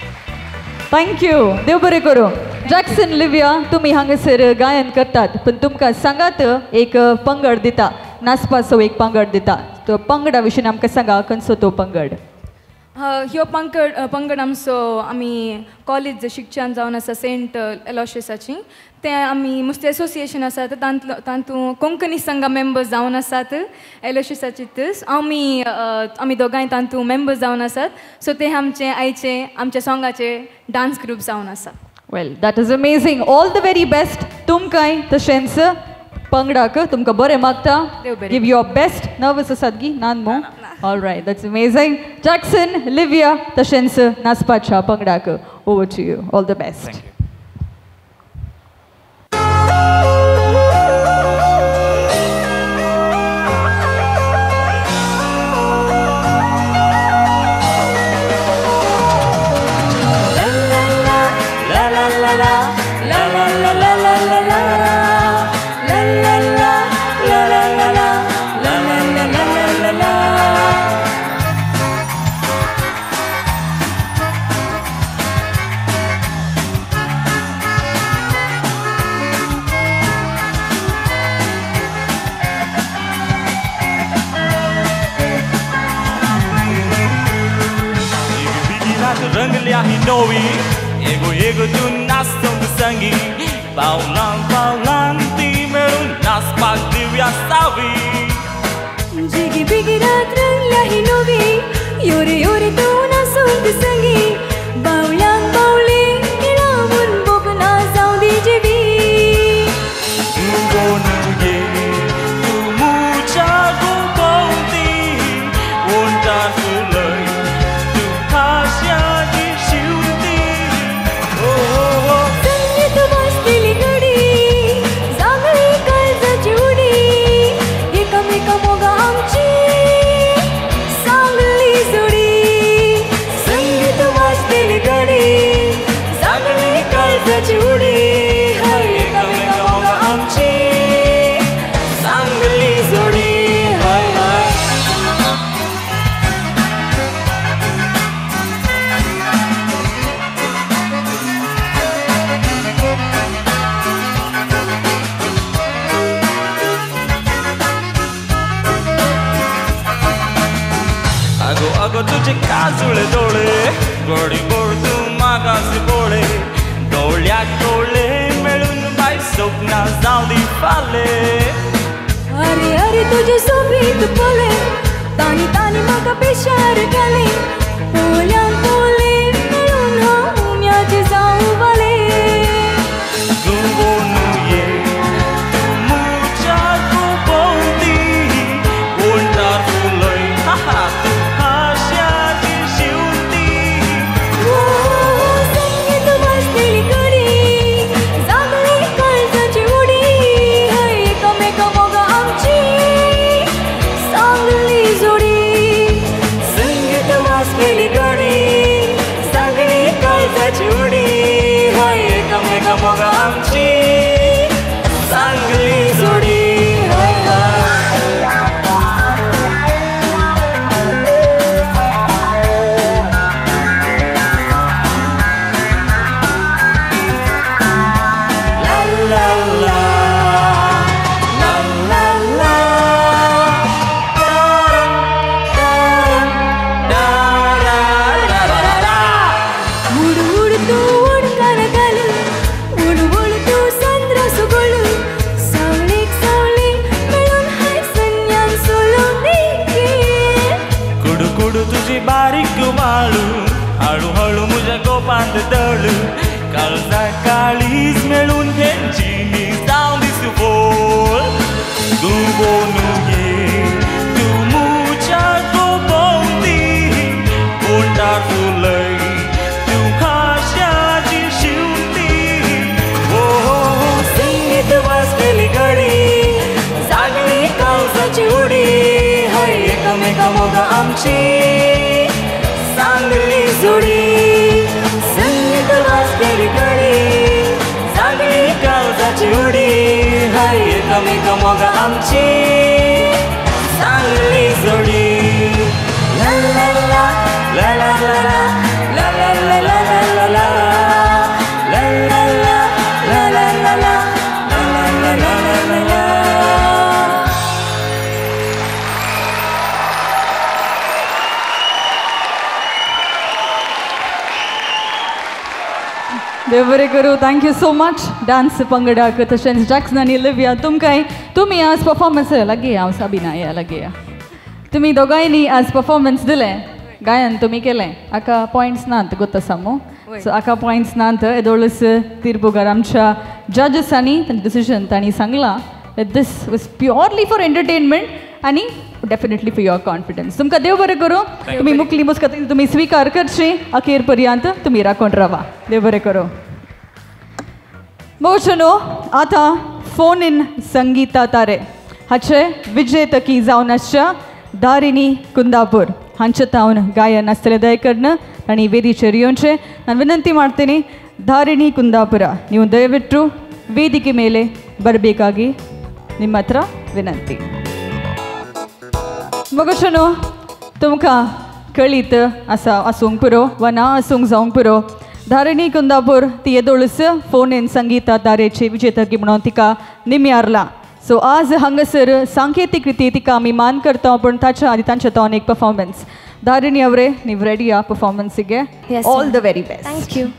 [SPEAKER 4] थँक्यू. देव बरें करूं. जॅक्सन लिविया तुमी हांगासर गायन करतात पण तुमकां सांगात एक पंगड दिता नाचपाचो एक पंगड दिता. तो पंगडा विशीं आमकां सांगा खंयचो तो पंगड. ह्यो पंगड पंगड आमचो आमी कॉलेज शिक्षण जावन आसा सेंट एलोशियसाची. तें आमी मुस्ते एसोसिएशन आसा तांतलो तातूंत कोंकणी संघा मेंबर्स जावन आसात एलोशियसाचीच. आमी आमी दोगांय तातूंत मेंबर्स जावन आसात. सो ते आमचे आयचे आमच्या सॉंगाचे डान्स ग्रूप जावन आसा.
[SPEAKER 1] Well that is amazing. All the very best. तुमकांय तशेंच पंगडाक तुमकां बरें मागता.
[SPEAKER 4] देव बरें
[SPEAKER 1] गिव युअर बेस्ट. नर्वस आसात गी? नान मो? All right, that's amazing. Jackson, Livia तशेंच नाचपाच्या पंगडाक over to you. All the best.
[SPEAKER 5] रंगल्या ही नवी एगो एगो तू नाचतो संगी पावलां पावलां ती मेळून नाचपाक दिव्या सावी
[SPEAKER 6] जिगी बिगी रात रंगल्या ही नवी योरे योरे तू नाचतो संगी बावलांक बावले खेळावून बोगना जाऊ दी जिवी
[SPEAKER 5] गोनुगे तू मुच्या गोंती ओंटार फुलय तू खाशाची शिवती ओ
[SPEAKER 6] संगीत वाजलेली घडी जागली काळजाची उडी एकामेका मोगा आमची सांगली जोडी
[SPEAKER 5] संगीत वाजलेली घडी जागली काळजाची उडी हाय एकामेका मोगा आमची सांगली जोडी हाय हाय अगो अगो तुझे काजुळे डोळे गोडी गोड तू मागास बोळे डोळ्याक डोळे मिळून बाय स्वप्ना जाऊ दी फाले
[SPEAKER 6] अरे अरे तुझे सोबीत पोले तानी तानी म्हाका पेशार घाले पोल्यान पोले मिळून हांव उम्याचे जाऊ वाले
[SPEAKER 5] तू बोनुये तू मुच्या गोंती ओंटार फुलय हा हा तू खाशाची शिवती
[SPEAKER 6] संगीत वाजलेली घडी जागली काळजाची उडी हाय एकामेका मोगा आमची सांगली जोडी
[SPEAKER 5] संगीत वाजलेली घडी जागली काळजाची उडी हाय एकामेका मोगा आमची सांगली जोडी हाय ला ला ला ला ला
[SPEAKER 6] उड उड तू उडकार घाल उड उड तू संद्र सुगोळ सावळीक सावळी मिळून हाय सन्यान सोलून दी
[SPEAKER 5] कुडू कुडू तुझी बारीक माळू हळू हळू मुझ्या गोपांत दळू काळजा काळीज मिळून हेंची जाऊ दिसू बोल तू बोनुये तू मुच्या गोंती ओंटार फुलय तू खाशाची शिवती ओ संगीत वाजलेली घडी जागली काळजाची उडी हाय एकामेका मोगा आमची सांगली जोडी संगीत वाजलेली घडी जागली काळजाची उडी हाय एकामेका मोगा आमची सांगली जोडी ला ला ला ला ला ला ला ला ला ला ला ला ला ला ला ला ला ला
[SPEAKER 1] देव बरें करूं. थँक्यू सो मच डान्स पंगडाक तशेंच जॅक्सन आनी लिविया तुमकांय. तुमी आज परफॉर्मन्स लागी हांव साबिना या लागी तुमी दोगांयनी आज परफॉर्मन्स दिलें गायन तुमी केलें हाका पॉयंट्स नात गोत आसा मो सो आका पॉइंट्स नांत एदोळस तीर्पुगार आमच्या जजेसांनी तांचें डिसिजन तांणी सांगलां that this was purely for entertainment आणि डेफिनेटली फॉर युअर कॉन्फिडन्स. तुमकां देव बरें करूं. तुमी मुखली मुस्कतीन तुमी स्वीकार करची अखेर पर्यंत तुमी राखून रावा. देव बरें करूं. मोचनो आतां फोन इन संगीता तारे हाचे विजेतकी जावन आसच्या दारिणी कुंदापूर हांचे तावन गायन आसतलें दयकडन आनी वेदीचेर येवचें. ನಾನು ವಿನಂತಿ ಮಾಡ್ತೀನಿ ಧಾರಿಣಿ ಕುಂದಾಪುರ ನೀವು ದಯವಿಟ್ಟು ವೇದಿಕೆ ಮೇಲೆ ಬರಬೇಕಾಗಿ ನಿಮ್ಮ ಹತ್ರ ವಿನಂತಿ. मगोशनो तुमकां कळीत आसा आसूंक पुरो वा ना आसूंक जावंक पुरो धारिणी कुंदापूर ती येदोळस फोन इन संगीता तारेची विजेतकी म्हणून तिका निमयारला. सो आज हांगासर सांकेतीक रिती तिका आमी मान करता पण ताच्या आदी तांच्या तावन एक परफॉर्मन्स. धारिणी ಅವರೇ ನೀವು ರೆಡಿ ಆ ಪರ್ಫಾರ್ಮೆನ್ಸಿಗೆ? All the very best.
[SPEAKER 7] Thank you.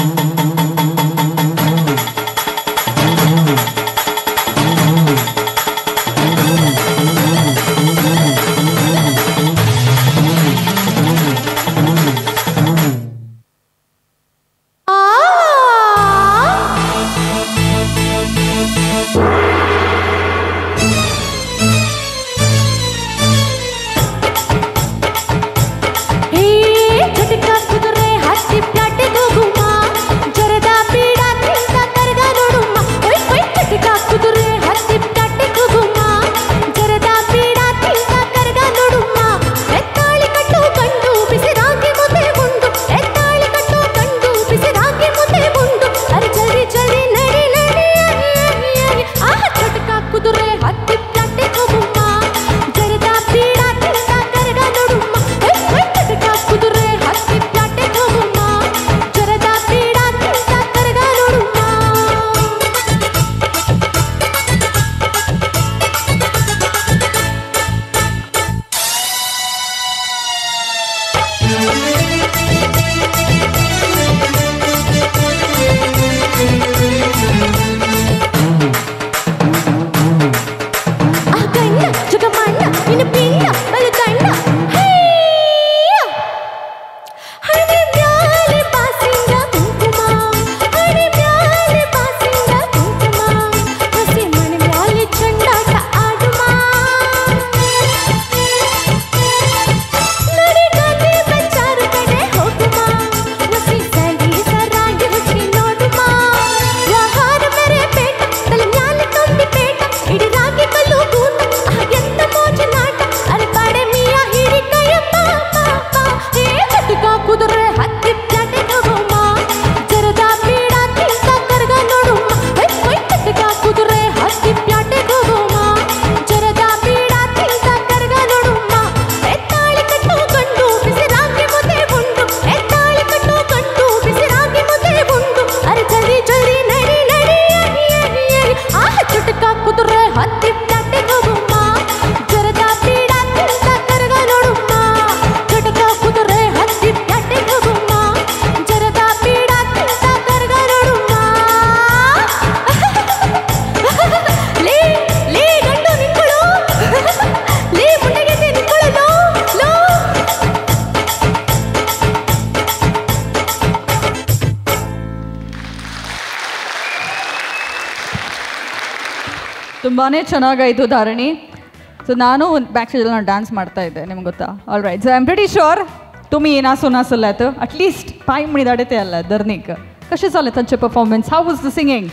[SPEAKER 1] ತುಂಬಾ ಚೆನ್ನಾಗಾಯಿತು ಧಾರಣಿ. ಸೊ ನಾನು ಬ್ಯಾಕ್ ಸ್ಟೇಜಲ್ಲಿ ನಾನು ಡ್ಯಾನ್ಸ್ ಮಾಡ್ತಾ ಇದ್ದೆ, ನಿಮ್ಗೆ ಗೊತ್ತಾ? All right. So I am pretty sure तुम्ही नाचो नाचलात अटलिस्ट पांय म्हणी दाडे ते आला धरणीक. कशें जालें तांचें performance? How was the singing?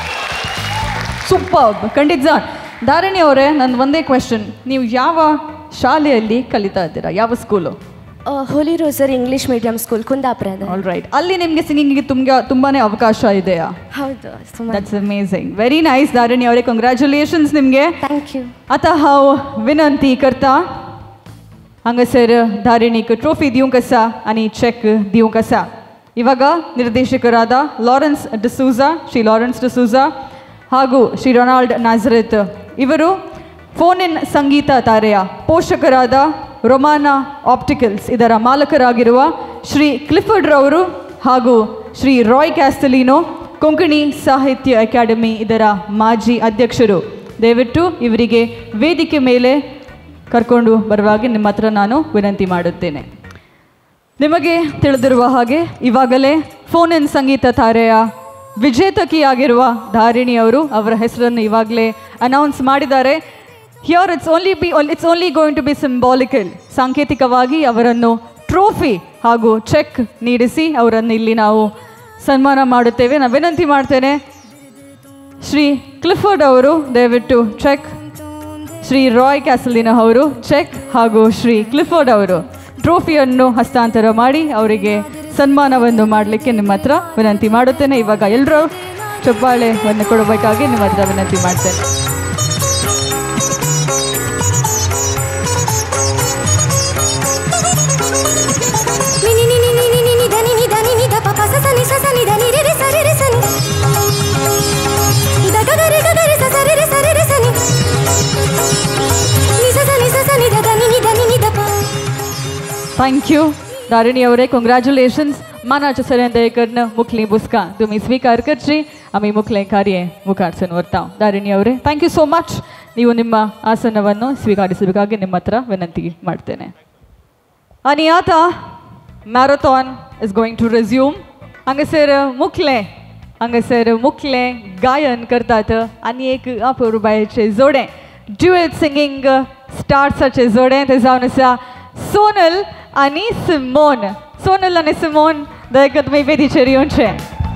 [SPEAKER 1] Superb. ಖಂಡಿತ ಜಾನ್. ಧಾರಣಿ ಅವರೇ, ನನ್ನ ಒಂದೇ ಕ್ವೆಶನ್, ನೀವು ಯಾವ ಶಾಲೆಯಲ್ಲಿ ಕಲಿತಾ ಇದ್ದೀರಾ? ಯಾವ school?
[SPEAKER 7] Holy Rosary English medium school ಕುಂದಾಪುರದ.
[SPEAKER 1] All right. ಅಲ್ಲಿ ನಿಮಗೆ ಸಿಂಗಿಂಗಿಗೆ ತುಂಬ ತುಂಬಾನೇ ಅವಕಾಶ ಇದೆಯಾ?
[SPEAKER 7] ಹೌದು.
[SPEAKER 1] That's amazing. Very nice Dharani ಅವರೇ, ಕಂಗ್ರ್ಯಾಚುಲೇशन्स ನಿಮಗೆ.
[SPEAKER 7] Thank you.
[SPEAKER 1] आता हांव विनंती करता हांगासर धारिणीक ट्रॉफी दिवंक आसा आनी चेक दिवंक आसा. ಇವಾಗ ನಿರ್ದೇಶಕರಾದ Lawrence D'Souza, Shri Lawrence D'Souza ಹಾಗೂ ಶ್ರೀ ರೊನಾಲ್ಡ್ ನಾಜರೆತ್ ಇವರು ಫೋನ್ ಇನ್ ಸಂಗೀತ ತಾರೆಯ ಪೋಷಕರಾದ ರೊಮಾನಾ ಆಪ್ಟಿಕಲ್ಸ್ ಇದರ ಮಾಲಕರಾಗಿರುವ ಶ್ರೀ ಕ್ಲಿಫರ್ಡ್ ರವರು ಹಾಗೂ ಶ್ರೀ ರಾಯ್ ಕ್ಯಾಸ್ಟಲಿನೋ ಕೊಂಕಣಿ ಸಾಹಿತ್ಯ ಅಕಾಡೆಮಿ ಇದರ ಮಾಜಿ ಅಧ್ಯಕ್ಷರು. ದಯವಿಟ್ಟು ಇವರಿಗೆ ವೇದಿಕೆ ಮೇಲೆ ಕರ್ಕೊಂಡು ಬರುವಾಗ ನಿಮ್ಮ ಹತ್ರ ನಾನು ವಿನಂತಿ ಮಾಡುತ್ತೇನೆ. ನಿಮಗೆ ತಿಳಿದಿರುವ ಹಾಗೆ ಇವಾಗಲೇ ಫೋನ್ ಇನ್ ಸಂಗೀತ ತಾರೆಯ ವಿಜೇತಕಿಯಾಗಿರುವ ಧಾರಿಣಿ ಅವರು ಅವರ ಹೆಸರನ್ನು ಇವಾಗಲೇ ಅನೌನ್ಸ್ ಮಾಡಿದ್ದಾರೆ. Here it's only be it's only going to be symbolical. ಸಾಂಕೇತಿಕವಾಗಿ ಅವರನ್ನು ಟ್ರೋಫಿ ಹಾಗೂ ಚೆಕ್ ನೀಡಿಸಿ ಅವರನ್ನು ಇಲ್ಲಿ ನಾವು ಸನ್ಮಾನ ಮಾಡುತ್ತೇವೆ. ನಾನು ವಿನಂತಿ ಮಾಡ್ತೇನೆ, ಶ್ರೀ ಕ್ಲಿಫರ್ಡ್ ಅವರು ದಯವಿಟ್ಟು ಚೆಕ್, ಶ್ರೀ ರಾಯ್ ಕ್ಯಾಸಲಿನ ಅವರು ಚೆಕ್ ಹಾಗೂ ಶ್ರೀ ಕ್ಲಿಫರ್ಡ್ ಅವರು ಟ್ರೋಫಿಯನ್ನು ಹಸ್ತಾಂತರ ಮಾಡಿ ಅವರಿಗೆ ಸನ್ಮಾನವನ್ನು ಮಾಡಲಿಕ್ಕೆ ನಿಮ್ಮ ಹತ್ರ ವಿನಂತಿ ಮಾಡುತ್ತೇನೆ. ಇವಾಗ ಎಲ್ಲರೂ ಚಪ್ಪಾಳೆಯನ್ನು ಕೊಡಬೇಕಾಗಿ ನಿಮ್ಮ ಹತ್ರ ವಿನಂತಿ ಮಾಡ್ತೇನೆ. थँक यू धारिणी ಅವರೇ, कॉंग्रॅच्युलेशन्स. मानाच्या सरेंदयेकडनं मुखली बुसका तुम्ही स्वीकार करची. आम्ही मुखले कार्य मुखारसन वर्ता. धारिणी ಅವರೇ, ಥ್ಯಾಂಕ್ ಯು ಸೋ ಮಚ್. ನೀವು ನಿಮ್ಮ ಆಸನವನ್ನು ಸ್ವೀಕರಿಸಬೇಕಾಗಿ ನಿಮ್ಮ ಹತ್ರ ವಿನಂತಿ ಮಾಡ್ತೇನೆ. आणि आता marathon is going to resume. हांगासर मुखले हांगासर मुखले गायन करतात आणि एक अपूर्वाचे जोडे ड्युएट सिंगिंग स्टार्ट्साचे जोडे ते जावन आसा सोनल आणि सिमोन. सोनल आणि सिमोन दयेक तुम्ही वेदीचेर येवचे.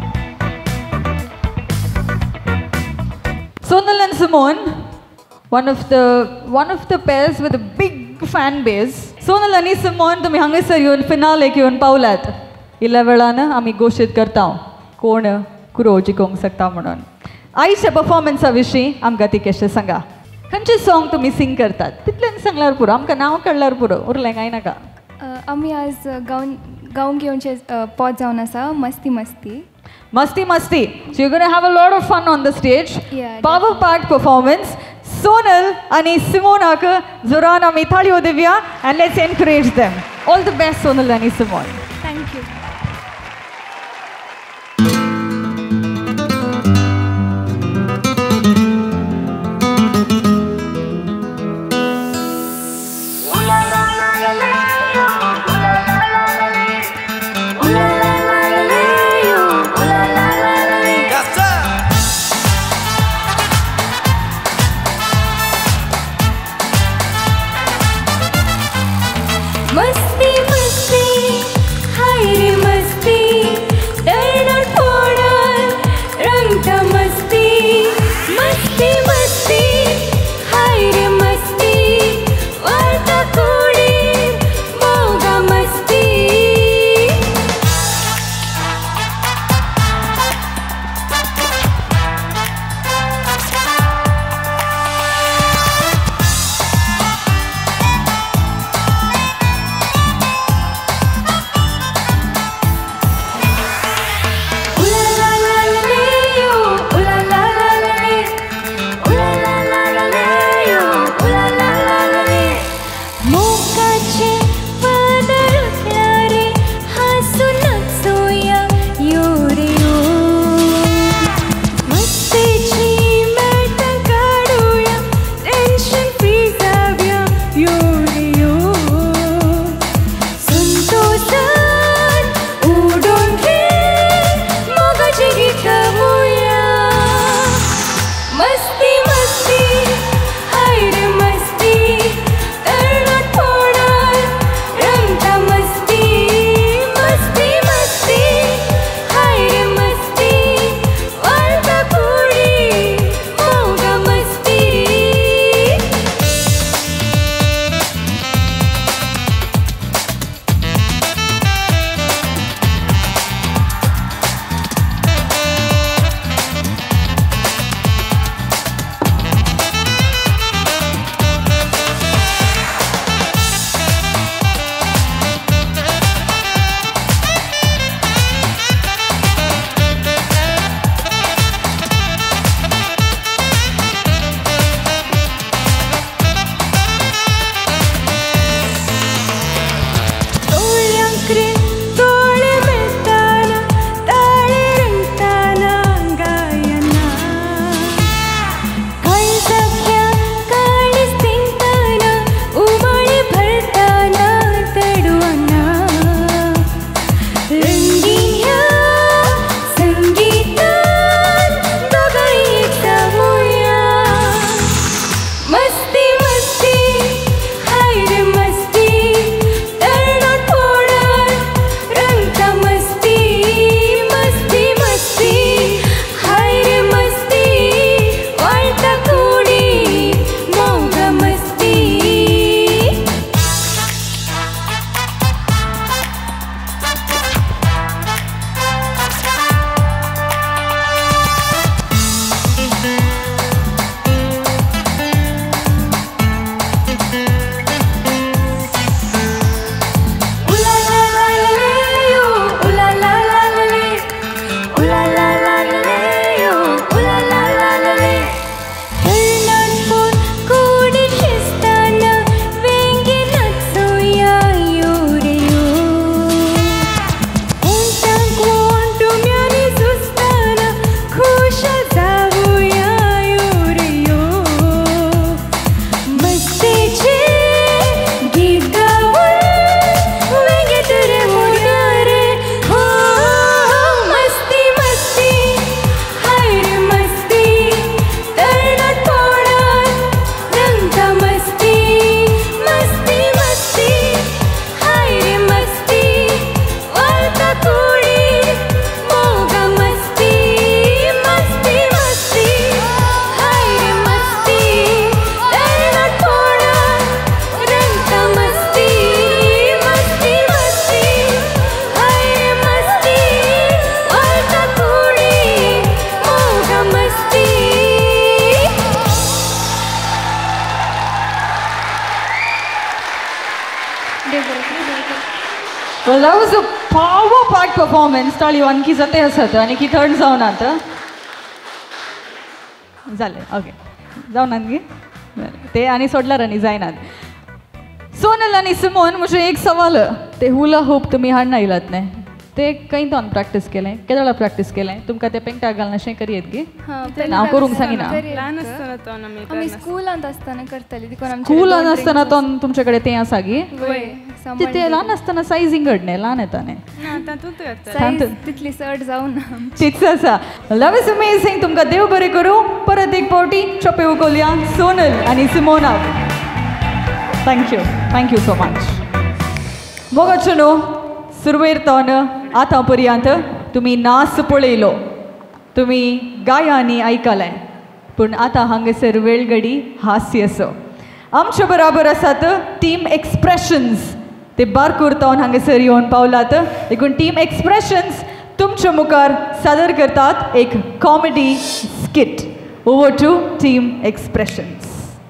[SPEAKER 1] Sonal and Simone, one of the one of the pairs with a big fan base. Sonal आणि सिमोन तुम्ही हांगासर येवन फिनालेक येवन पावलात. इल्या वेळान आम्ही घोषित करता कोण कुरो जिखोंक शकता म्हणून. आईच्या परफॉर्मन्सा विशीं आमकां ती कशें सांगा. खंयचे सॉंग तुम्ही सिंग करतात तितल्यान सांगल्यार पुरो, आमकां नांव कळल्यार पुरो, उरलें कांय नाका.
[SPEAKER 8] आमी आज गावन गावंक येवनचे पद जावन आसा मस्ती मस्ती.
[SPEAKER 1] मस्ती मस्ती. So you're going to have a lot of fun on the stage.
[SPEAKER 8] Yeah,
[SPEAKER 1] Power packed performance. Sonal आणि Simonak जोरान आमी थाळयो दिवया and let's encourage them. All the best Sonal आणि Simone.
[SPEAKER 8] Thank you.
[SPEAKER 6] मस्ती मस्ती हाय रे
[SPEAKER 1] Well, that was a power-packed performance. टाळी आणखी जाते असत आणि की थर्ड जाऊन आता झाले. ओके जाऊन आणखी ते आणि सोडला आणि जायनात. सोनल आणि सिमोन म्हणजे एक सवाल ते हुला हूप तुम्ही हाड नाही इलात नाही ते काही तोन प्रॅक्टिस केलें केदळा प्रॅक्टिस केलें तुमकां ते पेंटा घालना अशें करियेत गे हांव करूंक सांगिना.
[SPEAKER 8] ल्हान आसतना तो आमी स्कुलांत आसतना करताली देखून आमचे
[SPEAKER 1] स्कुलांत आसतना तो तुमचे कडेन तें आसा गे ते ल्हान आसतना सायझींग घडणे ल्हान येता न्ही
[SPEAKER 8] तितली चड जावन
[SPEAKER 1] चिक्स आसा. Love is amazing. तुमकां देव बरें करूं. परत एक फावटी चोपे उखोवया सोनल आनी Simona. Thank you thank you so much. मोगाच्यो न्हू सुरवेर तोन आतां पर्यंत तुमी नाच पळयलो तुमी गायांनी आयकलें पूण आतां हांगासर वेळगडी हास्यसो. आमचे बराबर आसात टीम एक्सप्रेशन्स. ते बारकूर तोन हांगासर येवन पावलात देखून टीम एक्सप्रेशन्स तुमच्या मुखार सादर करतात एक comedy skit. Over to team expressions.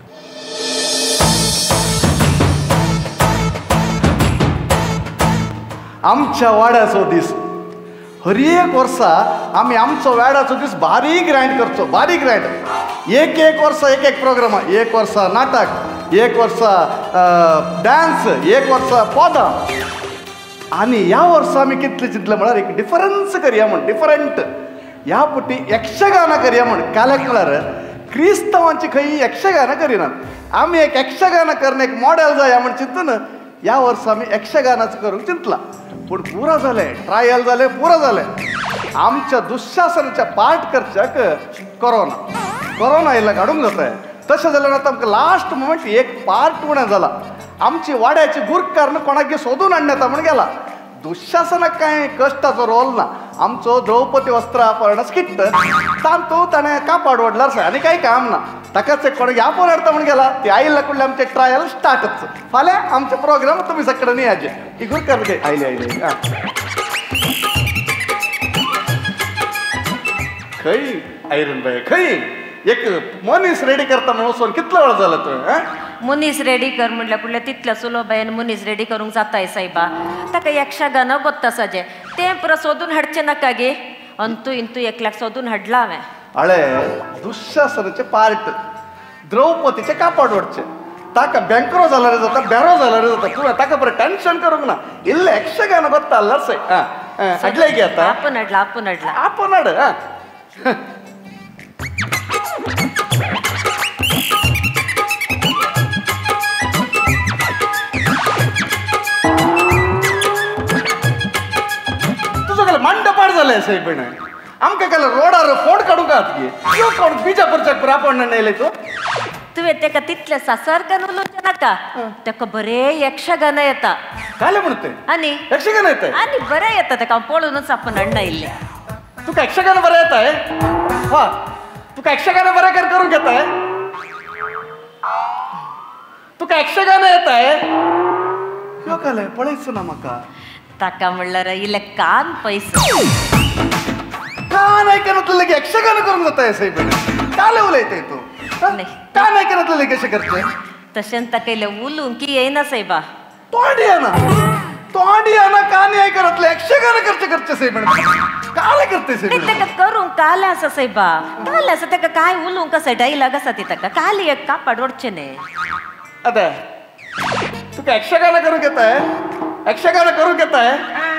[SPEAKER 9] आमच्या वाड्याचो दीस हर एक वर्सा आमी आमचो वाड्याचो दीस भारी ग्रँड करचो भारी ग्रँड. एक एक वर्सा एक एक प्रोग्रामा. एक वर्सा नाटक एक वर्सा डान्स एक वर्सा पोदां आनी ह्या वर्सा आमी कितले चिंतले म्हळ्यार एक डिफरन्स करया म्हण डिफरंट ह्या पटी यक्षगाना करया म्हण. काल्याक म्हळ्यार क्रिस्तांवांची खंय यक्षगाना करिनात. आमी एक यक्षगाना करन एक मॉडेल जाया म्हण चिंतून ह्या वर्सा आमी यक्षगानाचो करूंक चिंतला. पूण पुरा जालें ट्रायल जालें पुरा जालें. आमच्या दुःशासनाच्या पार्ट करच्याक कोरोना कोरोना आयिल्ला काडूंक जाताय. तशें जाल्यार आतां आमकां लास्ट मोमेंट एक पार्ट उणें जाला. आमची वाड्याची गुरकार कोणाक सोदून हाडून येता म्हण गेला. दुःशासनाक कांय कश्टाचो रोल ना. आमचो द्रौपदी वस्त्रापहरण स्किट तांतू ताणें कापाड ओडल्यार जाय आनी कांय काम ना. ताकाच एक कोणाक आपोवन हाडटा म्हण गेला. ती आयिल्ल्या कडले आमचे ट्रायल स्टार्टच. फाल्यां आमचे प्रोग्राम तुमी सगळे येयाचे. ही गुरकार गे आयली आयली खंय आयरन बाय खंय एक मनीस रेडी करता म्हणून वचून कितलो वेळ जाला तुवें.
[SPEAKER 10] मनीस रेडी कर म्हणल्यार पुडल्या तितल्या सुलभायेन मनीस रेडी करूंक जाताय सायबा. ताका यक्षगान गोत्ता साजे तें पुरो सोदून हाडचें नाका गे. अंतू इंतू एकल्याक सोदून हाडला हांवें.
[SPEAKER 9] अळे दुःशासनाचे पार्ट द्रौपदीचे कापड ओडचे. ताका बँकरो जाल्यार जाता बेरो जाल्यार जाता. तुवें ताका बरें टेन्शन करूंक ना. इल्लें यक्षगान गोत्ता हाडला सय हाडले गे आतां.
[SPEAKER 10] आपूण हाडला आपूण हाडला
[SPEAKER 9] आपूण हाड. मंडपाड जालें सायबीण. आमकां काल रोडार फोड काडूंक गे त्यो कोण बिजापूरच्याक रापण नेले तूं.
[SPEAKER 10] तुवें तेका तितलें सासरकान उलोवचें नाका. तेका बरें यक्षगान येता.
[SPEAKER 9] काले म्हण तें
[SPEAKER 10] आनी
[SPEAKER 9] यक्षगान येता
[SPEAKER 10] आनी बरें येता तेका हांव पळोवनूच आपूण हाडना इल्लें.
[SPEAKER 9] तुका यक्षगान बरें येताय. हा तुका यक्षगान बरें कर करूंक येताय. तुका यक्षगान येताय. ह्यो काले पळयच ना म्हाका.
[SPEAKER 10] ताका म्हणल्यार इल्ले कान पयस
[SPEAKER 9] कान आयकनातले यक्षगान करूंक जाताय सायबीण. काले उलयताय तूं. कान आयकनातले कशें करचें.
[SPEAKER 10] तशें ताका इल्लें उलोवंक येयना सायबा.
[SPEAKER 9] तोंड येना तोंड येना कान आयकनातले यक्षगान करचें करचें सायबीण. काले करते सायबीण.
[SPEAKER 10] तेका करूंक काले आसा सायबा. काले आसा तेका काय उलोवंक आसा डायलॉग आसा ती ताका काली एक कापड ओडचें न्ही.
[SPEAKER 9] आतां तुका यक्षगान करूंक येताय. यक्षगान करूंक येताय.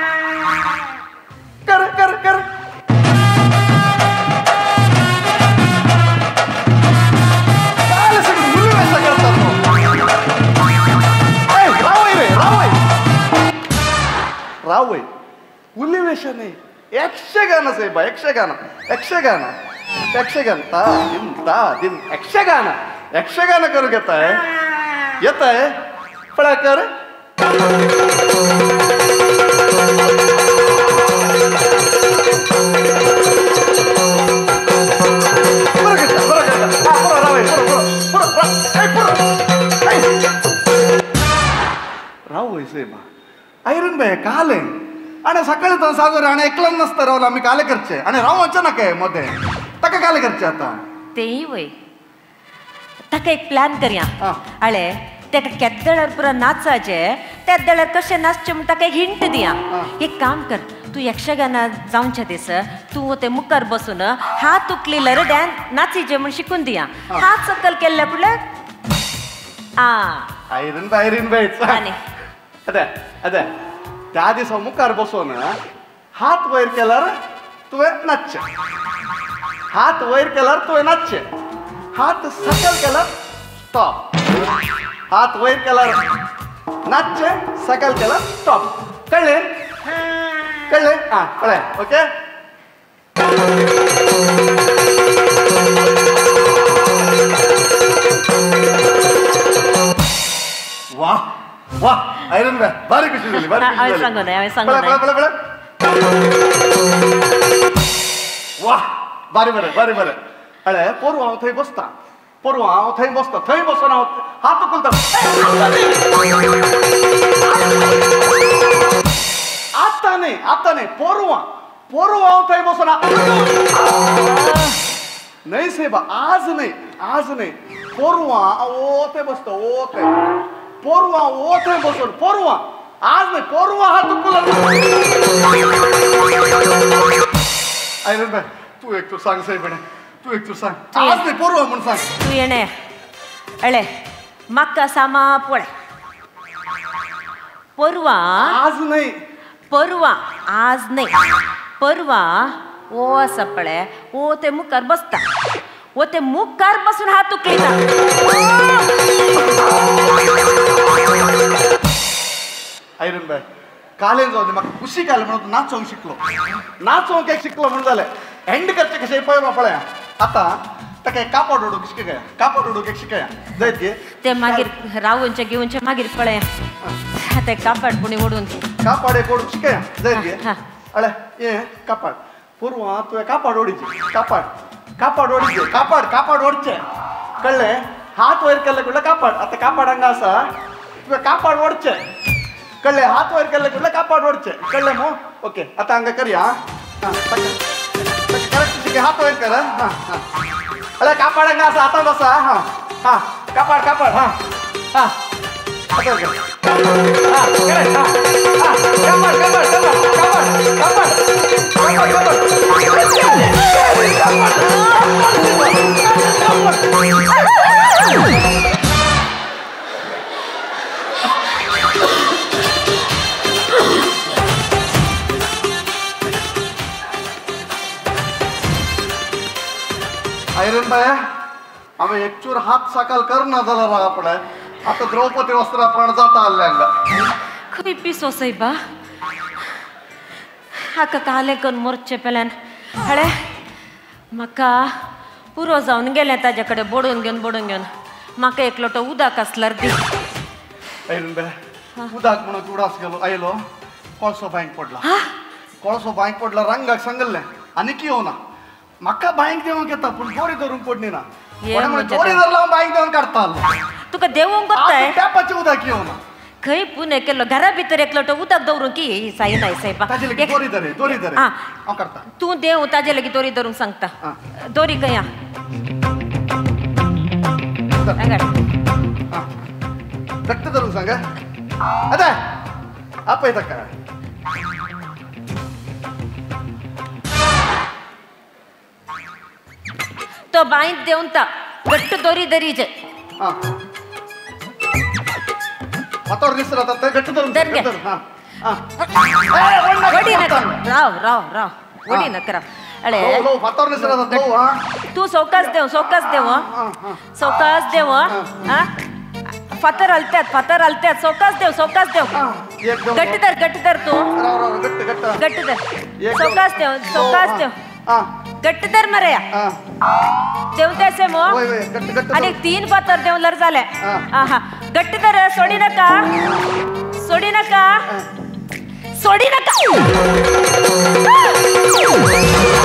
[SPEAKER 9] कर कर कर. काल सगळी मुली वेसा करतात. रावय रे रावय रावय उली वेश नाही यक्षगान साहेबा. यक्षगान यक्षगान यक्षगान ता दिम ता दिम यक्षगान यक्षगान करूंक येताय. येताय पळय कर. रावय साहेबा आयरन बाय काले आणि सकाळी तो सागर आणि एकला नसतं रावला आम्ही काले करचे आणि रावचे ना काय मध्ये ताका काले करचे आता
[SPEAKER 10] तेही वय ताका एक प्लॅन करया. आळे ताका केद्दळार पुरो नाचाचे तेद्दळार कशें नाचचें म्हूण ताका एक हिंट दिया एक काम कर तूं यक्षगाना जावच्या दिस तूं ते मुखार बसून हात उकलीला रड्यान नाचीचे म्हूण शिकून दिया हात सकल केल्ले फुडले आ
[SPEAKER 9] आयरन बायरीन बायच
[SPEAKER 10] आनी
[SPEAKER 9] अदे अदे त्या दिसा मुखार बसून हात वयर केल्यार तुवें नाचचें हात वयर केल्यार तुवें नाचचें हात सकल केल्यार स्टॉप हात वयर केल्यार नाचचें सकल केल्यार स्टॉप कळ्ळें कळ्ळें आं कळ्ळें ओके वा वा आयरन बाय बारी कशी झाली बारी कशी झाली
[SPEAKER 10] सांगू नये सांगू
[SPEAKER 9] पळय पळय पळय वा बारी बरें बारी बरें अळे पोरवा हांव थंय बसता पोरवा हांव थंय बसता थंय बसून हांव हात उखलता आतां न्ही आतां न्ही पोरवा पोरवा हांव थंय बसून न्हय साहेबा आज न्ही आज न्ही पोरवा ओ थंय बसता ओ थंय पोरवा ओ थंय बसून पोरवा आज न्ही पोरवा हात उखलता आयरन बाय तू एक तू सांग साहेब तू एक तू सांग आज न्ही पोरवा म्हूण सांग
[SPEAKER 10] तू येणे अळे म्हाका सामा पळय परवा
[SPEAKER 9] आज न्ही
[SPEAKER 10] परवा आज न्ही परवा ओ आसा पळय ओ ते मुखार बसता ओ ते मुखार बसून हात उखलिता
[SPEAKER 9] आयरन बाय कालेन जाऊ दे म्हाका खुशी काल म्हणून तूं नाचोंक शिकलो नाचोंक एक शिकलो म्हणून जालें एंड करचें कशें पळय पळया आतां ताका एक कापड ओडूंक शिकया कापड ओडूंक एक शिकया जायत गे
[SPEAKER 10] ते मागीर रावूनचे घेवनचे मागीर पळय ते कापड पुणी ओडून
[SPEAKER 9] कापड एक ओडूंक शिकया जायत गे अळे ये कापड पूर्वा तुवें कापड ओडीचें कापड कापड ओडीचें कापड कापड ओडचें कळ्ळें हात वयर केल्ले कुडले कापड आतां कापड हांगा आसा तुवें कापड ओडचें कळ्ळें हात वयर केल्ले कुडले कापड ओडचें कळ्ळें मो ओके आतां हांगा करया हां करेक्ट शिके हात वयर कर हां हां अळे कापड हांगा आसा आतां बसा हां हां कापड कापड हां हां आतां कर हां करेक्ट हां हां कापड कापड कापड कापड कापड आयरन बाय हांवें एकचूर हात साकाल करना जाल्यार रागा पळय आतां द्रौपदी वस्त्रापण जाता आसलें हांगा
[SPEAKER 10] खंय पिसो सायबा हाका काले करून मरचे पेल्यान हळे म्हाका पुरो जावन गेलें ताजे कडेन बोडून घेवन बोडून घेवन म्हाका एक लोटो उदक आसल्यार दी
[SPEAKER 9] आयरन बाय उदक म्हणून उडास गेलो आयलो कोळसो बांयक पडला कोळसो बांयक पडला रंगाक सांगल्लें आनीक येवना म्हाका बांयक देवंक येता पूण दोरी धरूंक पडली ना दोरी धरला हांव बांयक देवन काडटा
[SPEAKER 10] तुका देवंक कोत्ताय
[SPEAKER 9] टॅपाचें उदक येवना
[SPEAKER 10] खंय पुणे केलो घरा भितर एक लोटो उदक दवरूं की सायनाय सायबा
[SPEAKER 9] दोरी धरे दोरी धरे हांव काडटा
[SPEAKER 10] तूं देव ताजे लागीं दोरी धरूंक सांगता दोरी खंय
[SPEAKER 9] घट्ट धरूंक सांग आतां आपय ताका
[SPEAKER 10] तो बांयत देवन ता घट्ट दोरी धरीचे
[SPEAKER 9] फातोर दिसता ते घट्ट धरून
[SPEAKER 10] धर घे
[SPEAKER 9] हां हां
[SPEAKER 10] वडी नका राव राव राव वडी नका राव अळे
[SPEAKER 9] लो फातोर दिसता तो हां
[SPEAKER 10] तू सौकास देव सौकास देव सौकास देव हां फातर हलतात फातर हलतात सौकास देव सौकास देव घट्ट धर घट्ट धर तू
[SPEAKER 9] राव राव घट्ट घट्ट
[SPEAKER 10] घट्ट धर सौकास देव सौकास देव
[SPEAKER 9] हां
[SPEAKER 10] घट्ट धर मरया देवताचे मो आणि तीन फातर देवल्यार जाले आहा घट्ट धर सोडी नका सोडी नका सोडी नका